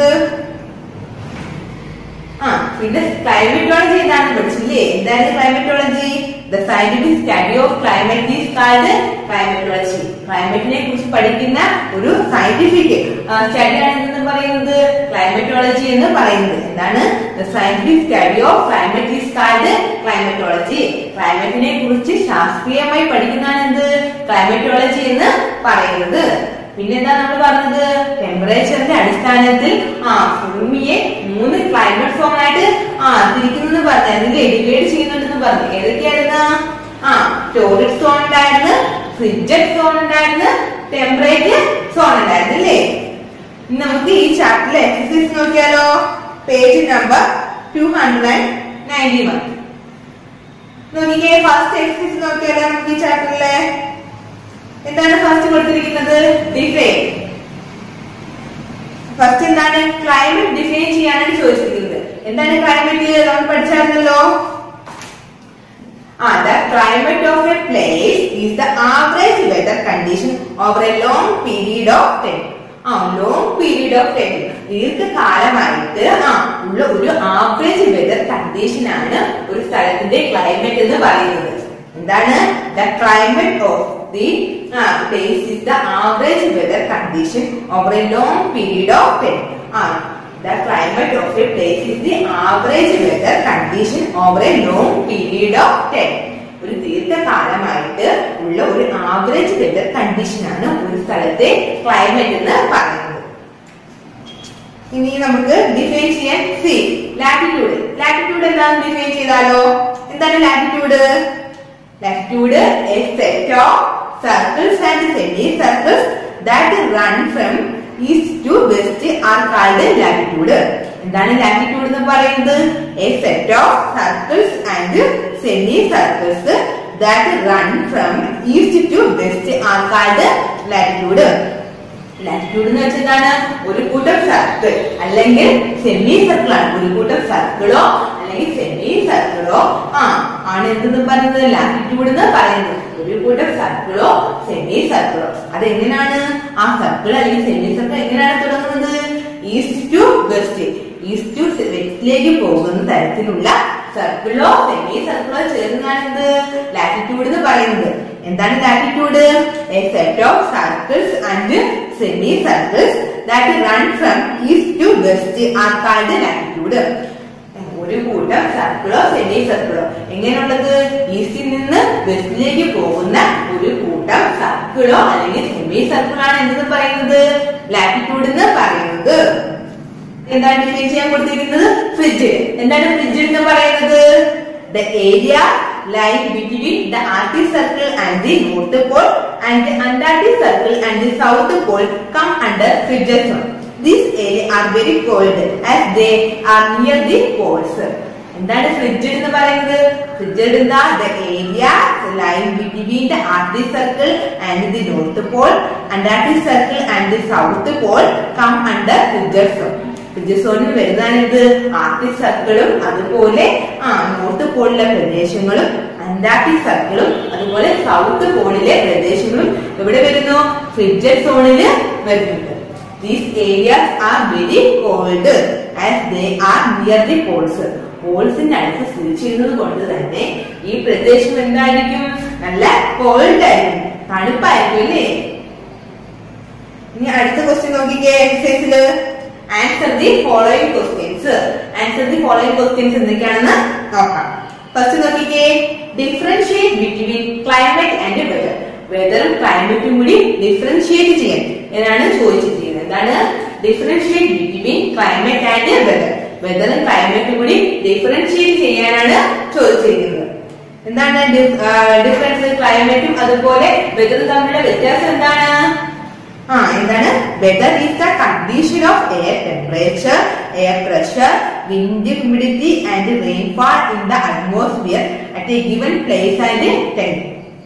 പിന്നെ ക്ലൈമറ്റോളജി എന്താണെന്ന് പഠിച്ചില്ലേ. എന്താണ് climatology? The scientific study of climate is called climatology. ക്ലൈമറ്റിനെ കുറിച്ച് പഠിക്കുന്ന ഒരു സയന്റിഫിക് സ്റ്റഡിയാണ് എന്ന് പറയുന്നത് ക്ലൈമറ്റോളജി എന്ന് പറയുന്നത്. എന്താണ്? The scientific study of climate is called climatology. ക്ലൈമറ്റിനെ കുറിച്ച് ശാസ്ത്രീയമായി പഠിക്കുന്നതാണ് എന്ത്, ക്ലൈമറ്റോളജി എന്ന് പറയുന്നത്. പിന്നെന്താ നമ്മൾ പറഞ്ഞത്, ടെമ്പറേച്ചറിന്റെ അടിസ്ഥാനത്തിൽ ഭൂമിയെ 3 ക്ലൈമറ്റ് സോൺ ആയിട്ട് തിരിക്കുന്നു പറഞ്ഞു, അതിൽ ഡിവൈഡ് ചെയ്യുന്നുണ്ടെന്ന് പറഞ്ഞു. ഏതൊക്കെയായിരുന്നു? ടോറിഡ് സോൺ ഉണ്ടായിരുന്നു, ഫ്രിഡ്ജഡ് സോൺ ഉണ്ടായിരുന്നു, ടെമ്പറേറ്റ് സോൺ ഉണ്ടായിരുന്നു അല്ലേ. നമുക്ക് ഈ ചാപ്റ്ററിലെ എക്സസൈസ് നോക്കിയാലോ. Page number 291. നോക്കിക്കേ, ഫസ്റ്റ് എക്സസൈസ് നോക്കിയാലോ. നമുക്ക് ഈ ചാപ്റ്ററിലെ എന്താണ് ഫസ്റ്റ് കൊടുത്തിരിക്കുന്നത്, ഡിഫൈൻ. ഫസ്റ്റ് എന്താണ്, ക്ലൈമറ്റ് ഡിഫൈൻ ചെയ്യാനാണ് ചോദിച്ചിരിക്കുന്നത്. എന്താണ് ക്ലൈമറ്റ്? നമ്മൾ പഠിച്ചായിരുന്നല്ലോ. The climate of a place is the average weather condition over a long period of time. Long period of time, ദീർഘകാലമായിട്ട് ഉള്ള ഒരു ആവറേജ് വെതർ കണ്ടീഷൻ ആണ് ഒരു സ്ഥലത്തിന്റെ ക്ലൈമറ്റ് എന്ന് പറയുന്നത്. എന്താണ്? The climate of the place is the average weather condition over a long period of time. The climate of a place is the average weather condition over a long period of time. ഒരു ദീർഘകാലമായിട്ട് ഉള്ള ഒരു average weather condition ആണ് ഒരു സ്ഥലത്തെ climate എന്ന് പറയുന്നത്. ഇനി നമുക്ക് ഡിഫൈൻ ചെയ്യാൻ ലാറ്റിറ്റ്യൂഡ്. ലാറ്റിറ്റ്യൂഡ് എന്താണെന്ന് ഡിഫൈൻ ചെയ്താലോ. എന്താണ് latitude? Latitude, a set of circles and semicircles that run from east to west are called latitude. എന്താണ് ലാറ്റിറ്റ്യൂഡ് എന്ന് പറയുന്നത്? A set of circles and semicircles that run from east to west are called latitude. Latitude എന്ന് വെച്ചാൽ എന്താണ്? ഒരു കൂട്ടം circle അല്ലെങ്കിൽ semi circle ആണ്. ഒരു കൂട്ടം സർക്കിളോ അല്ലെങ്കിൽ സെമി സർക്കിളോ ആണ് എന്തെന്ന് പറയുന്നത്? ലാറ്റിറ്റ്യൂഡ് എന്ന് പറയുന്നത്. ഒരു കൂട്ടം സർക്കിളോ സെമി സർക്കിളോ അതെങ്ങനെയാണ്? ആ സർക്കിൾ അല്ലെങ്കിൽ സെമി സർക്കിൾ എങ്ങനെയാണ് തുടങ്ങുന്നത്? East to west, east to വെസ്റ്റിലേക്ക് പോകുന്ന തരത്തിലുള്ള സർക്കിളോ സെമി സർക്കിളോ ചേർന്നാണ് എന്ത് ലാറ്റിറ്റ്യൂഡ് എന്ന് പറയുന്നത്. എന്താണ് latitude? A set of circles and semicircles that run from east to west are called latitude. ഒരു കൂട്ടം സർക്കിളോ സെമി സർക്കിളോ എങ്ങനെയുള്ളത്? ഈസ്റ്റിൽ നിന്ന് വെസ്റ്റിലേക്ക് പോകുന്ന ഒരു കൂട്ടം സർക്കിളോ അല്ലെങ്കിൽ സെമി സർക്കിളാണ് എന്തെന്ന് പറയുന്നത്? ലാറ്റിറ്റ്യൂഡ് എന്ന് പറയുന്നത്. എന്താണ് ഡിഫൈൻ ചെയ്യാൻ കൊടുത്തിരിക്കുന്നത്? ഫ്രിഡ്ജ്. എന്താണ് ഫ്രിഡ്ജ് എന്ന് പറയുന്നത്? The area line between the Arctic circle and the north pole and the Antarctic circle and the south pole come under fridge zone. These areas are very cold as they are near the poles. എന്താണ് fridge എന്ന് പറയുന്നത്? Frigid എന്താ? The area line between the Arctic circle and the north pole, Antarctic circle and the south pole come under fridge zone. Frigid സോണിൽ വരുന്നതാണ് ഇത് Arctic സർക്കിളും അതുപോലെ north പോളിലെ പ്രദേശങ്ങളും Antarctic സർക്കിളും അതുപോലെ സൗത്ത് പോളിലെ പ്രദേശങ്ങളും എവിടെ വരുന്നു? ഫ്രിഡ്ജ് സോണില് വരുന്നുണ്ട്. These areas are very cold as they are near the poles. പോൾസിന്റെ അടുത്ത് സ്ഥിതി ചെയ്യുന്നത് കൊണ്ട് തന്നെ ഈ പ്രദേശം എന്തായിരിക്കും? നല്ല കോൾഡ് ആയിരിക്കും, തണുപ്പായിരിക്കും അല്ലേ? ഇനി അടുത്ത ക്വസ്റ്റ്യൻ നോക്കിക്കേ. എക്സസൈസില് answer the following questions. Answer the following questions എന്തൊക്കെയാണെന്ന് നോക്കാം. ഫസ്റ്റ് നോക്കിക്കേ. Differentiate between climate and weather. വെതറും ക്ലൈമറ്റും കൂടി ഡിഫറൻഷിയേറ്റ് ചെയ്യാൻ എന്നാണ് ചോദിച്ചിരിക്കുന്നത്. എന്താണ്? Differentiate between climate and weather. വെതറും ക്ലൈമറ്റും കൂടി ഡിഫറൻഷിയേറ്റ് ചെയ്യാനാണ് ചോദിച്ചിരിക്കുന്നത്. എന്താണ് ഡിഫറൻസ്? ക്ലൈമറ്റും അതുപോലെ വെതറും തമ്മിലുള്ള വ്യത്യാസം എന്താണ്? എന്താണ്? Weather is the condition of air temperature, air pressure, wind, humidity and rainfall in the atmosphere at a given place and time.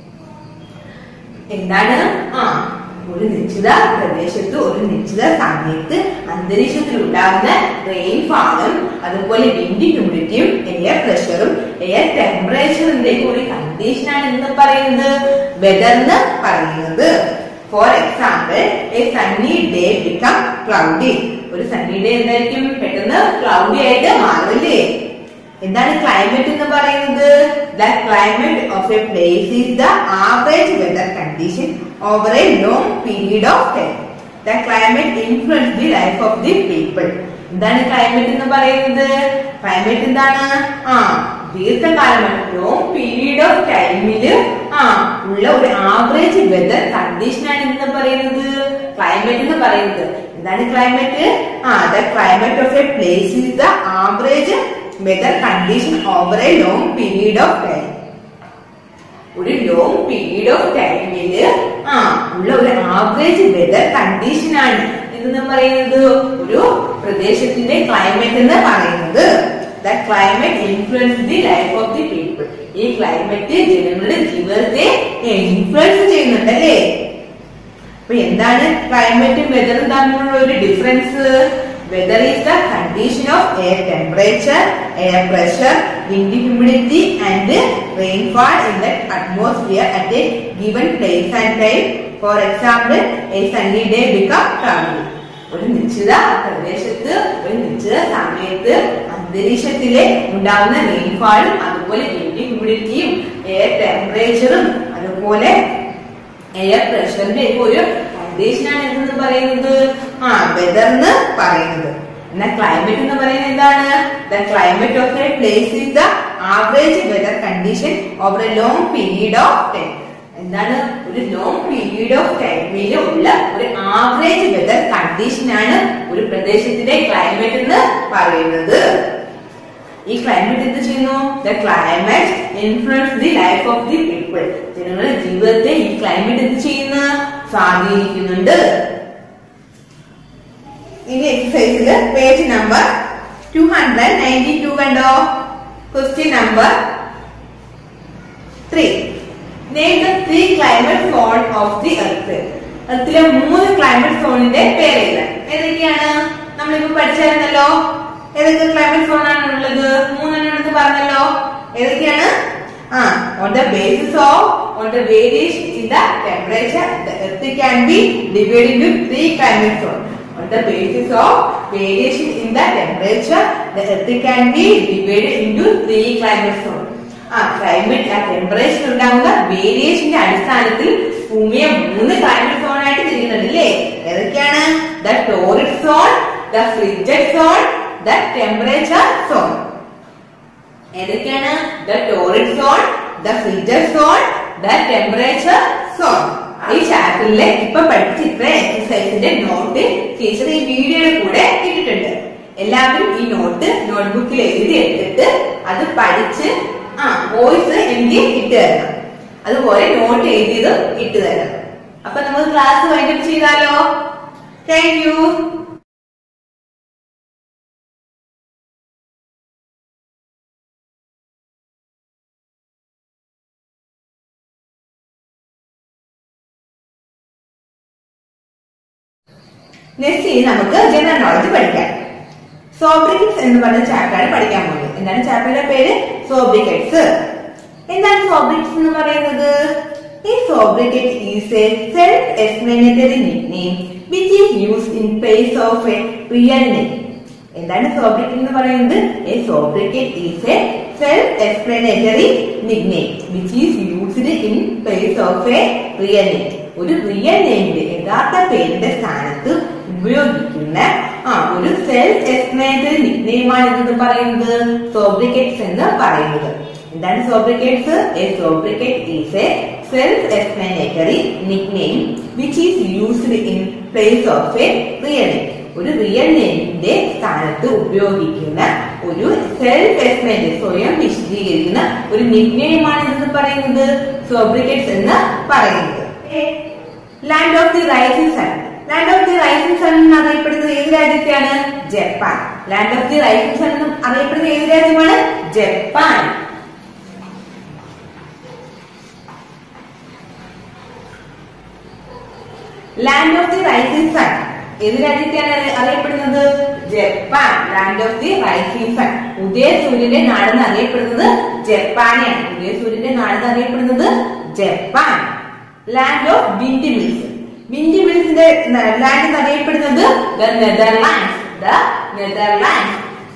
എന്താണ്? ഒരു നിശ്ചിത പ്രദേശത്ത് ഒരു നിശ്ചിത സമയത്ത് അന്തരീക്ഷത്തിൽ ഉണ്ടാകുന്ന റെയിൻഫാളും അതുപോലെ വിൻഡ്, ഹ്യൂമിഡിറ്റിയും എയർ പ്രഷറും എയർ ടെമ്പറേച്ചറിന്റെ കൂടി കണ്ടീഷനാണ് എന്ന് പറയുന്നത് വെതർ എന്ന് പറയുന്നത്. For example, a sunny day become cloudy. ഒരു സണ്ണി ഡേ എന്തായിരിക്കും? പെട്ടെന്ന് ക്ലൗഡി ആയിട്ട് മാറില്ലേ? എന്താണ് ക്ലൈമറ്റ് എന്ന് പറയുന്നത്? The climate of a place is the average weather condition over a long period of time. The climate influence the life of the people. എന്താണ് climate എന്ന് പറയുന്നത്? ക്ലൈമറ്റ് എന്താണ്? ദീർഘകാലമാണ്, ലോങ് പീരീഡ് ഓഫ് ടൈമില് ഉള്ള ഒരു ആവറേജ് വെതർ കണ്ടീഷനാണ് എന്ന് പറയുന്നത് ക്ലൈമറ്റ് എന്ന് പറയുന്നത്. എന്താണ് climate? The climate of a place is the average weather condition over a long period of time. ഒരു ലോങ് പീരീഡ് ഓഫ് ടൈമില് ഉള്ള ഒരു ആവറേജ് വെതർ കണ്ടീഷനാണ് എന്ന് പറയുന്നത് ഒരു പ്രദേശത്തിന്റെ ക്ലൈമറ്റ് എന്ന് പറയുന്നത്. The climate influence the life of the people. ഈ ക്ലൈമറ്റ് ജനങ്ങളുടെ ജീവിതത്തെ ഇൻഫ്ലുവൻസ് ചെയ്യുന്നുണ്ടല്ലേ? അപ്പൊ എന്താണ് ക്ലൈമറ്റും വെതറും തമ്മിലുള്ള ഒരു difference? Weather is the condition of air temperature, air pressure, wind, humidity and rainfall in the atmosphere at a given place and time. For example, a sunny day become cloudy. ഒരു നിശ്ചിത പ്രദേശത്ത് ഒരു നിശ്ചിത സമയത്ത് അന്തരീക്ഷത്തിലെ ഉണ്ടാകുന്ന റെയിൻഫാളും അതുപോലെ വിൻഡ്, ഹ്യൂമിഡിറ്റിയും എയർ ടെമ്പറേച്ചറും അതുപോലെ എയർ പ്രഷറിന്റെ ഒരു കണ്ടീഷനാണ് എന്തെന്ന് പറയുന്നത് വെതർ എന്ന് പറയുന്നത്. എന്നാൽ ക്ലൈമറ്റ് എന്ന് പറയുന്നത് എന്താണ്? The climate of a place is the average weather condition over a long period of time. എന്താണ്? ഒരു ലോങ് പീരീഡ് ഓഫ് ടൈമിൽ ഉള്ള ഒരു ആവറേജ് വെതർ കണ്ടീഷനാണ് ഒരു പ്രദേശത്തിന്റെ ക്ലൈമറ്റ് എന്ന് പറയുന്നത്. ഈ ക്ലൈമറ്റ് എന്ത് ചെയ്യുന്നു? The climate influence the life of the people. ജനങ്ങളുടെ ജീവിതത്തെ ഈ ക്ലൈമറ്റ് എന്ത് ചെയ്യുന്നു? സ്വാധീനിക്കുന്നുണ്ട്. ഇനി എക്സസൈസിൽ പേജ് നമ്പർ 292 കണ്ടോ. Question number 3. Name the 3 climate zone of the earth. എർത്തിലെ 3 ക്ലൈമറ്റ് സോണിന്റെ പേര് ഏതൊക്കെയാണ്? നമ്മളിപ്പോ പഠിച്ചായിരുന്നല്ലോ. ഏതൊക്കെ ക്ലൈമറ്റ് സോൺ ആണ് ഉള്ളത്? 3 എണ്ണം പറഞ്ഞല്ലോ. ഏതൊക്കെയാണ്? On the basis of the variation in the temperature, the earth can be divided into 3 climate zones. On the basis of variation in the temperature, the earth can be divided into 3 climate zones. Climate temperature ഉണ്ടാകുന്ന വേരിയേഷന്റെ അടിസ്ഥാനത്തിൽ ഭൂമിയെ 3 climate zone ആയിട്ട് തിരിക്കുന്നുണ്ട് അല്ലേ? ഏതൊക്കെയാണ്? The torrid zone, the frigid zone, the temperature zone. ഏതൊക്കെയാണ്? The torrid zone, the frigid zone, the temperature zone. ഈ ചാപ്റ്ററിലെ ഇപ്പൊ പഠിച്ച ഇത്രയും എക്സസൈസിന്റെ നോട്ട് ടീച്ചർ ഈ വീഡിയോയുടെ കൂടെ ഇട്ടിട്ടുണ്ട്. എല്ലാവരും ഈ നോട്ട്ബുക്കിൽ എഴുതി എടുത്തിട്ട് അത് പഠിച്ച് വോയിസ് എനിക്ക് ഇട്ട് തരണം. അതുപോലെ നോട്ട് എഴുതിയത് ഇട്ട് തരണം. അപ്പൊ നമുക്ക് ക്ലാസ് വൈൻഡപ്പ് ചെയ്താലോ? Thank you. നെക്സ്റ്റ് നമുക്ക് ജനറൽ നോളജ് പഠിക്കാം. സോബ്രിക്കറ്റ്സ് എന്ന് പറഞ്ഞ ചാപ്റ്ററാണ് പഠിക്കാൻ പോകുന്നത്. എന്താണ് ചാപ്റ്ററിന്റെ പേര്? സോബ്രിക്കറ്റ്സ്. എന്താണ് സോബ്രിക്കറ്റ്സ് എന്ന് പറയുന്നത്? A sobriquet is a self-explanatory nickname which is used in place of a real name. എന്താണ് സോബ്രിക്കറ്റ് എന്ന് പറയുന്നത്? A sobriquet is a self-explanatory nickname which is used in place of a real name. ഒരു റിയൽ നെയിമിന്റെ യഥാർത്ഥ പേരിന്റെ സ്ഥാനത്ത് ഉപയോഗിക്കുന്ന ഒരു സെൽഫ് എക്സ്പ്ലനേറ്ററി നിക്നെയിമാണ് എന്ന് പറയുന്നത് സോബ്രിക്കറ്റ്സ് എന്ന് പറയുന്നത്. എന്താണ് sobriquets? A sobriquet is a self explanatory nickname which is used in place of a real name. ഒരു റിയൽ നെയിമിന്റെ സ്ഥാനത്ത് ഉപയോഗിക്കുന്ന ഒരു സെൽഫ് എക്സ്പ്ലനേറ്ററി സ്വയം വിശദീകരിക്കുന്ന ഒരു നിക്നെയിമാണ് എന്ന് പറയുന്നത് സോബ്രിക്കറ്റ്സ് എന്ന് പറയുന്നത്. Land of the rising sun. Land of the rising sun എന്ന് അറിയപ്പെടുന്നത് ഏത് രാജ്യത്തെയാണ്? Japan. Land of the rising sun എന്ന് അറിയപ്പെടുന്ന ഏത് രാജ്യമാണ്? Japan. Land of the rising sun ഏത് രാജ്യത്തെയാണ് അറിയപ്പെടുന്നത്? Japan. Land of the rising sun. ഉദയസൂര്യന്റെ നാടെന്ന് അറിയപ്പെടുന്നത് ജപ്പാനെയാണ്. ഉദയസൂര്യന്റെ നാടെന്ന് അറിയപ്പെടുന്നത് Japan. Land of windmills. Wind മിൽസിന്റെ ലാൻഡ് എന്ന് അറിയപ്പെടുന്നത് the Netherlands. The Netherlands.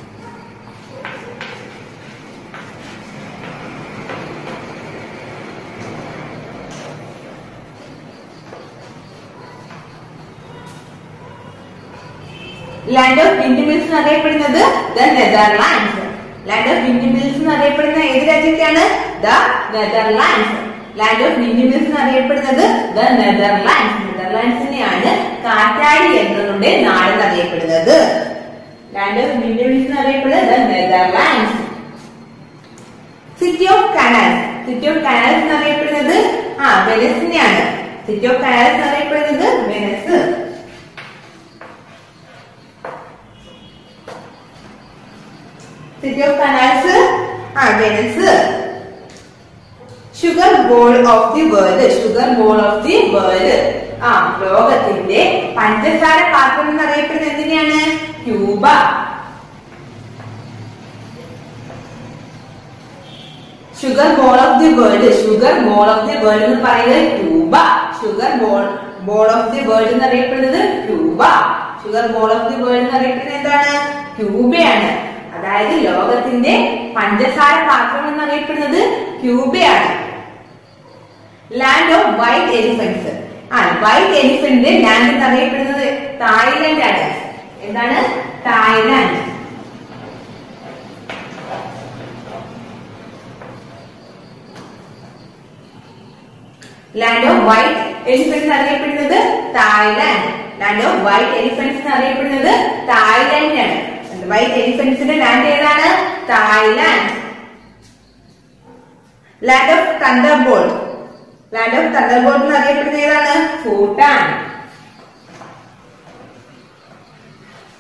Land of windmills എന്ന് അറിയപ്പെടുന്നത് the Netherlands. Land of windmills എന്ന് അറിയപ്പെടുന്ന ഏത് രാജ്യത്തെയാണ്? The Netherlands. Land of windmills എന്ന് അറിയപ്പെടുന്നത് ദ നെതർലാൻഡ്സ്. നെതർലാൻഡ്സിനെയാണ് കാറ്റാടി യന്ത്രങ്ങളുടെ നാടെന്ന് അറിയപ്പെടുന്നത്. ലാൻഡ് ഓഫ് വിൻഡ് മിൽസ് എന്ന് അറിയപ്പെടുന്നത് the Netherlands. City of canals. City of canals എന്ന് അറിയപ്പെടുന്നത് വെനസിനെയാണ്. സിറ്റി ഓഫ് കനാൽസ് എന്ന് അറിയപ്പെടുന്നത് Venice. City of canals Venice. Sugar bowl of the world. Sugar bowl of the world. ലോകത്തിന്റെ പഞ്ചസാര പാത്രം എന്നറിയപ്പെടുന്നത് എന്തിനാണ്? Cuba. Sugar bowl of the world. Sugar bowl of the world എന്ന് പറയുന്നത് Cuba. Sugar bowl of the world എന്നറിയപ്പെടുന്നത് Cuba. Sugar bowl of the world എന്നറിയപ്പെടുന്നത് എന്താണ്? ക്യൂബയാണ്. അതായത് ലോകത്തിന്റെ പഞ്ചസാര പാത്രം എന്നറിയപ്പെടുന്നത് ക്യൂബയാണ്. Land of white elephants. White എലിഫന്റിന്റെ ലാൻഡ് എന്നറിയപ്പെടുന്നത് തായ്ലൻഡ് ആണ്. എന്താണ്? Thailand. Land of white elephants അറിയപ്പെടുന്നത് Thailand. Land of white elephants അറിയപ്പെടുന്നത് തായ്ലാൻഡ് ആണ്. വൈറ്റ് എലിഫന്റ്സിന്റെ ലാൻഡ് ഏതാണ്? Thailand. Land of thunderbolt. Land of thunderbolt എന്ന് അറിയപ്പെടുന്നത് ഏതാണ്? ഭൂട്ടാൻ.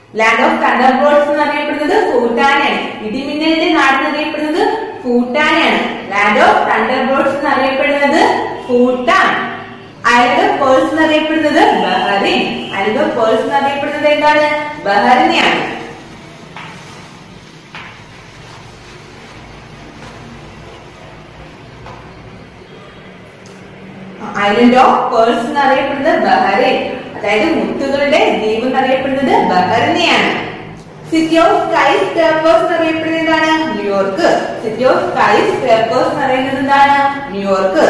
ലാൻഡ് ഓഫ് തണ്ടർബേർഡ്സ് എന്ന് അറിയപ്പെടുന്നത് ഭൂട്ടാനാണ്. ഇടിമിന്നലിന്റെ നാട് എന്നറിയപ്പെടുന്നത് ഭൂട്ടാനാണ്. ലാൻഡ് ഓഫ് തണ്ടർബേർഡ്സ് എന്ന് അറിയപ്പെടുന്നത് ഭൂട്ടാൻ. ഐലൻഡ് ഓഫ് പേൾസ് എന്ന് അറിയപ്പെടുന്നത് ബഹറിൻ. ഐലൻഡ് ഓഫ് പേൾസ് എന്ന് അറിയപ്പെടുന്നത് എന്താണ്? ബഹറിനെയാണ്. ഐലൻഡ് ഓഫ് പേൾസ് എന്നറിയപ്പെടുന്നത് ബഹറിൻ, അതായത് മുത്തുകളുടെ ദ്വീപ് എന്നറിയപ്പെടുന്നത് ബഹറിനെയാണ്. സിറ്റി ഓഫ് സ്കൈ സ്ക്രേപ്പേഴ്സ് എന്നറിയപ്പെടുന്നത് എന്താണ്? New York. City of skyscrapers എന്ന് പറയുന്നത് എന്താണ്? New York.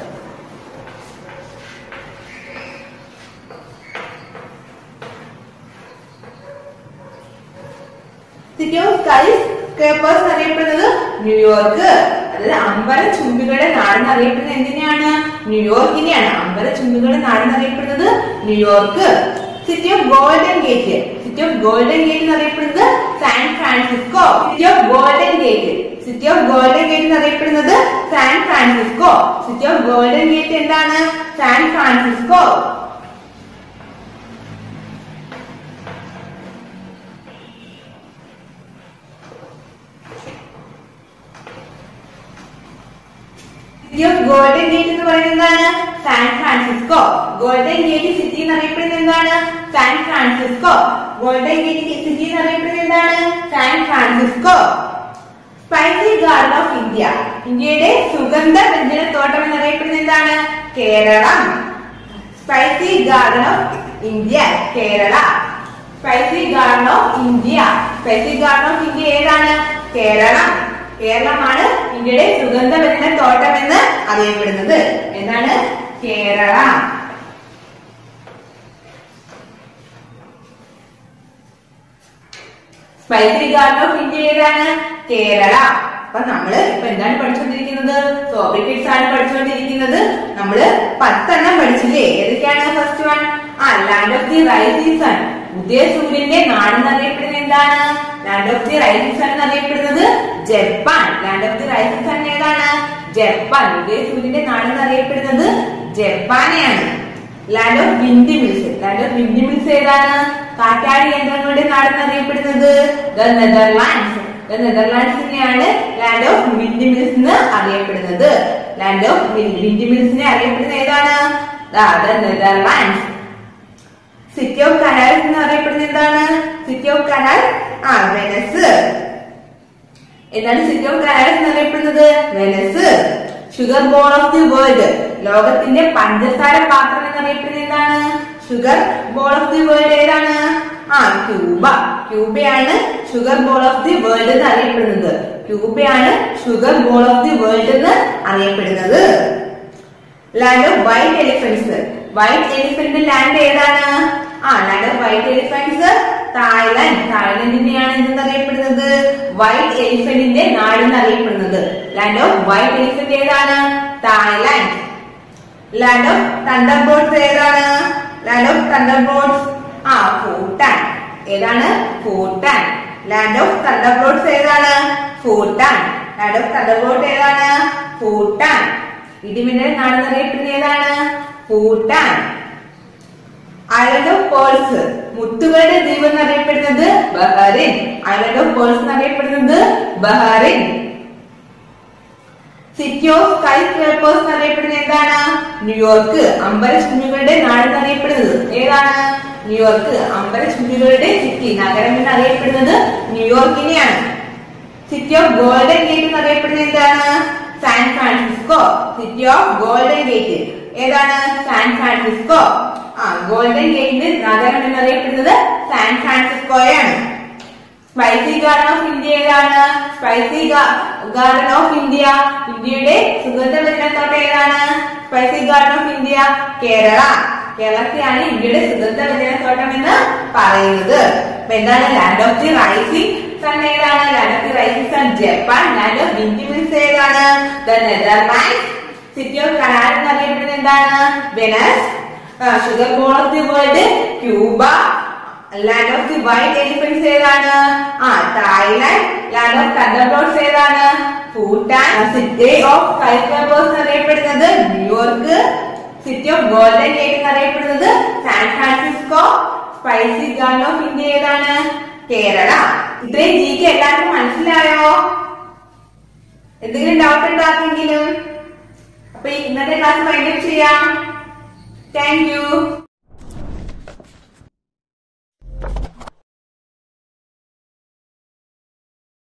City of skyscrapers എന്നറിയപ്പെടുന്നത് ന്യൂയോർക്ക്. അതായത് അമ്പല ചുംബികളുടെ നാടെന്ന് അറിയപ്പെടുന്നത് എന്തിനാണ്? ന്യൂയോർക്കിനെയാണ്. അമ്പല ചുംബികളുടെ നാടെന്ന് അറിയപ്പെടുന്നത് New York. City of golden gate. City of golden gate എന്നറിയപ്പെടുന്നത് San Francisco. City of golden gate. City of golden gate എന്നറിയപ്പെടുന്നത് San Francisco. City of golden gate എന്താണ്? San Francisco. City of golden gate എന്ന് പറയുന്നത് എന്താണ്? San Francisco. Golden gate city എന്നറിയപ്പെടുന്നത് എന്താണ്? San Francisco. Golden gate city എന്നറിയപ്പെടുന്നത് എന്താണ്? San Francisco. Spicy garden of India. ഇന്ത്യയുടെ സുഗന്ധ വ്യഞ്ജന തോട്ടം എന്നറിയപ്പെടുന്നത് എന്താണ്? Keralam. Spicy garden of India, Kerala. Spicy garden of India. Spicy garden of India ഏതാണ്? കേരളം. കേരളമാണ് ഇന്ത്യയുടെ സുഗന്ധ വ്യഞ്ജന തോട്ടം എന്ന് അറിയപ്പെടുന്നത്. എന്താണ്? Kerala. Spicy garden of India ഏതാണ്? കേരള. അപ്പൊ നമ്മള് ഇപ്പൊ എന്താണ് പഠിച്ചുകൊണ്ടിരിക്കുന്നത്? സോക്രട്ടീസ് ആണ് പഠിച്ചുകൊണ്ടിരിക്കുന്നത്. നമ്മള് 10 പഠിച്ചില്ലേ? ഏതൊക്കെയാണ്? First one land of the rising sun. ഉദയസൂര്യന്റെ നാടെന്ന് അറിയപ്പെടുന്നത് എന്താണ്? Land of the rising sun എന്നറിയപ്പെടുന്നത് Japan. Land of the rising sun ഏതാണ്? ജപ്പാൻ. ഉദയസൂര്യന്റെ നാടെന്ന് അറിയപ്പെടുന്നത് ജപ്പാനെയാണ്. Land of windmills. Land of windmills ഏതാണ്? കാറ്റാടി യന്ത്രങ്ങളുടെ നാടെന്ന് അറിയപ്പെടുന്നത് നെതർലാൻഡ്സ്. നെതർലാൻഡ്സിനെയാണ് ലാൻഡ് ഓഫ് വിൻഡ് മിൽസ് എന്ന് അറിയപ്പെടുന്നത്. ലാൻഡ് ഓഫ് വിൻഡ് മിൽസിനെ അറിയപ്പെടുന്നത് ഏതാണ്? നെതർലാൻഡ്സ്. സിറ്റി ഓഫ് കനാൽസ് എന്ന് അറിയപ്പെടുന്നത് എന്താണ്? City of canals Venice. എന്താണ് സിറ്റി ഓഫ് കനാൽസ് എന്ന് അറിയപ്പെടുന്നത്? Venice. Sugar bowl of the world. ലോകത്തിന്റെ പഞ്ചസാര പാത്രം എന്നറിയപ്പെടുന്നത് എന്താണ്? Sugar bowl of the world ഏതാണ്? ക്യൂബ. ക്യൂബയാണ് sugar bowl of the world എന്ന് അറിയപ്പെടുന്നത്. ക്യൂബയാണ് sugar bowl of the world എന്ന് അറിയപ്പെടുന്നത്. Land of white elephants. White elephant land ഏതാണ്? Land of white elephants Thailand. തായ്ലൻഡിനെയാണ് എന്തെന്നറിയപ്പെടുന്നത്? വൈറ്റ് എലിഫന്റിന്റെ നാടെന്ന് അറിയപ്പെടുന്നത്. ലാൻഡ് ഓഫ് വൈറ്റ് എലിഫന്റ് ഏതാണ്? തായ്ലൻഡ്. ലാൻഡ് ഓഫ് തണ്ടർബേർഡ്സ് ഏതാണ്? Land of thunderbirds Bhutan. ഏതാണ്? ഭൂട്ടാൻ. ലാൻഡ് ഓഫ് തണ്ടർബേർഡ്സ് ഏതാണ്? ഭൂട്ടാൻ. ലാൻഡ് ഓഫ് തണ്ടർബേർഡ് ഏതാണ്? ഭൂട്ടാൻ. ഇടിമിന്നൽ നാടെന്ന് അറിയപ്പെടുന്നത് ഏതാണ്? ഭൂട്ടാൻ. Island of pearls. മുത്തുകളുടെ ദ്വീപ് എന്നറിയപ്പെടുന്നത് ബഹറിൻ. ഐലൻഡ് ഓഫ് പേൾസ് എന്നറിയപ്പെടുന്നത് Bahrain. City of skyscrapers എന്നറിയപ്പെടുന്നത് എന്താണ്? ന്യൂയോർക്ക്. അമ്പലചുംബികളുടെ നാടെന്ന് അറിയപ്പെടുന്നത് ഏതാണ്? ന്യൂയോർക്ക്. അമ്പലചുംബികളുടെ സിറ്റി, നഗരം എന്നറിയപ്പെടുന്നത് ന്യൂയോർക്കിനെയാണ്. സിറ്റി ഓഫ് ഗോൾഡൻ ഗേറ്റ് എന്നറിയപ്പെടുന്നത് എന്താണ്? San Francisco. City of golden gate ഏതാണ്? San Francisco. ഗോൾഡൻ ഗേറ്റിന്റെ നഗരം എന്നറിയപ്പെടുന്നത് സാൻ ഫ്രാൻസിസ്കോയാണ്. സ്പൈസി ഗാർഡൻ ഓഫ് ഇന്ത്യ ഏതാണ്? സ്പൈസി ഗാർഡൻ ഓഫ് ഇന്ത്യ, ഇന്ത്യയുടെ സുഗന്ധ വ്യഞ്ജനത്തോട്ടം ഏതാണ്? Spicy garden of India, Kerala. കേരളത്തെയാണ് ഇന്ത്യയുടെ സുഗന്ധ വ്യഞ്ജനത്തോട്ടം എന്ന് പറയുന്നത്. അപ്പൊ എന്താണ്? Land of the rising sun ഏതാണ്? Land of the rising sun Japan. Land of windmills ഏതാണ്? നെതർലാൻഡ്സ്. സിറ്റി ഓഫ് കനാൽ എന്നറിയപ്പെടുന്നത് എന്താണ്? Venice. Sugar bowl of the world Cuba. Land of the white elephants ഏതാണ്? Thailand. Land of thunderbirds ഏതാണ്? Bhutan. City of skyscrapers എന്നറിയപ്പെടുന്നത് New York. City of golden gate എന്നറിയപ്പെടുന്നത് San Francisco. Spicy government of India ഏതാണ്? കേരള. ഇത്രയും ജിക്ക് എല്ലാവർക്കും മനസ്സിലായോ? എന്തെങ്കിലും ഡൗട്ട് ഉണ്ടോ ആർക്കെങ്കിലും? അപ്പൊ ഇന്നത്തെ ക്ലാസ് വൈൻഡപ്പ് ചെയ്യാം. Thank U.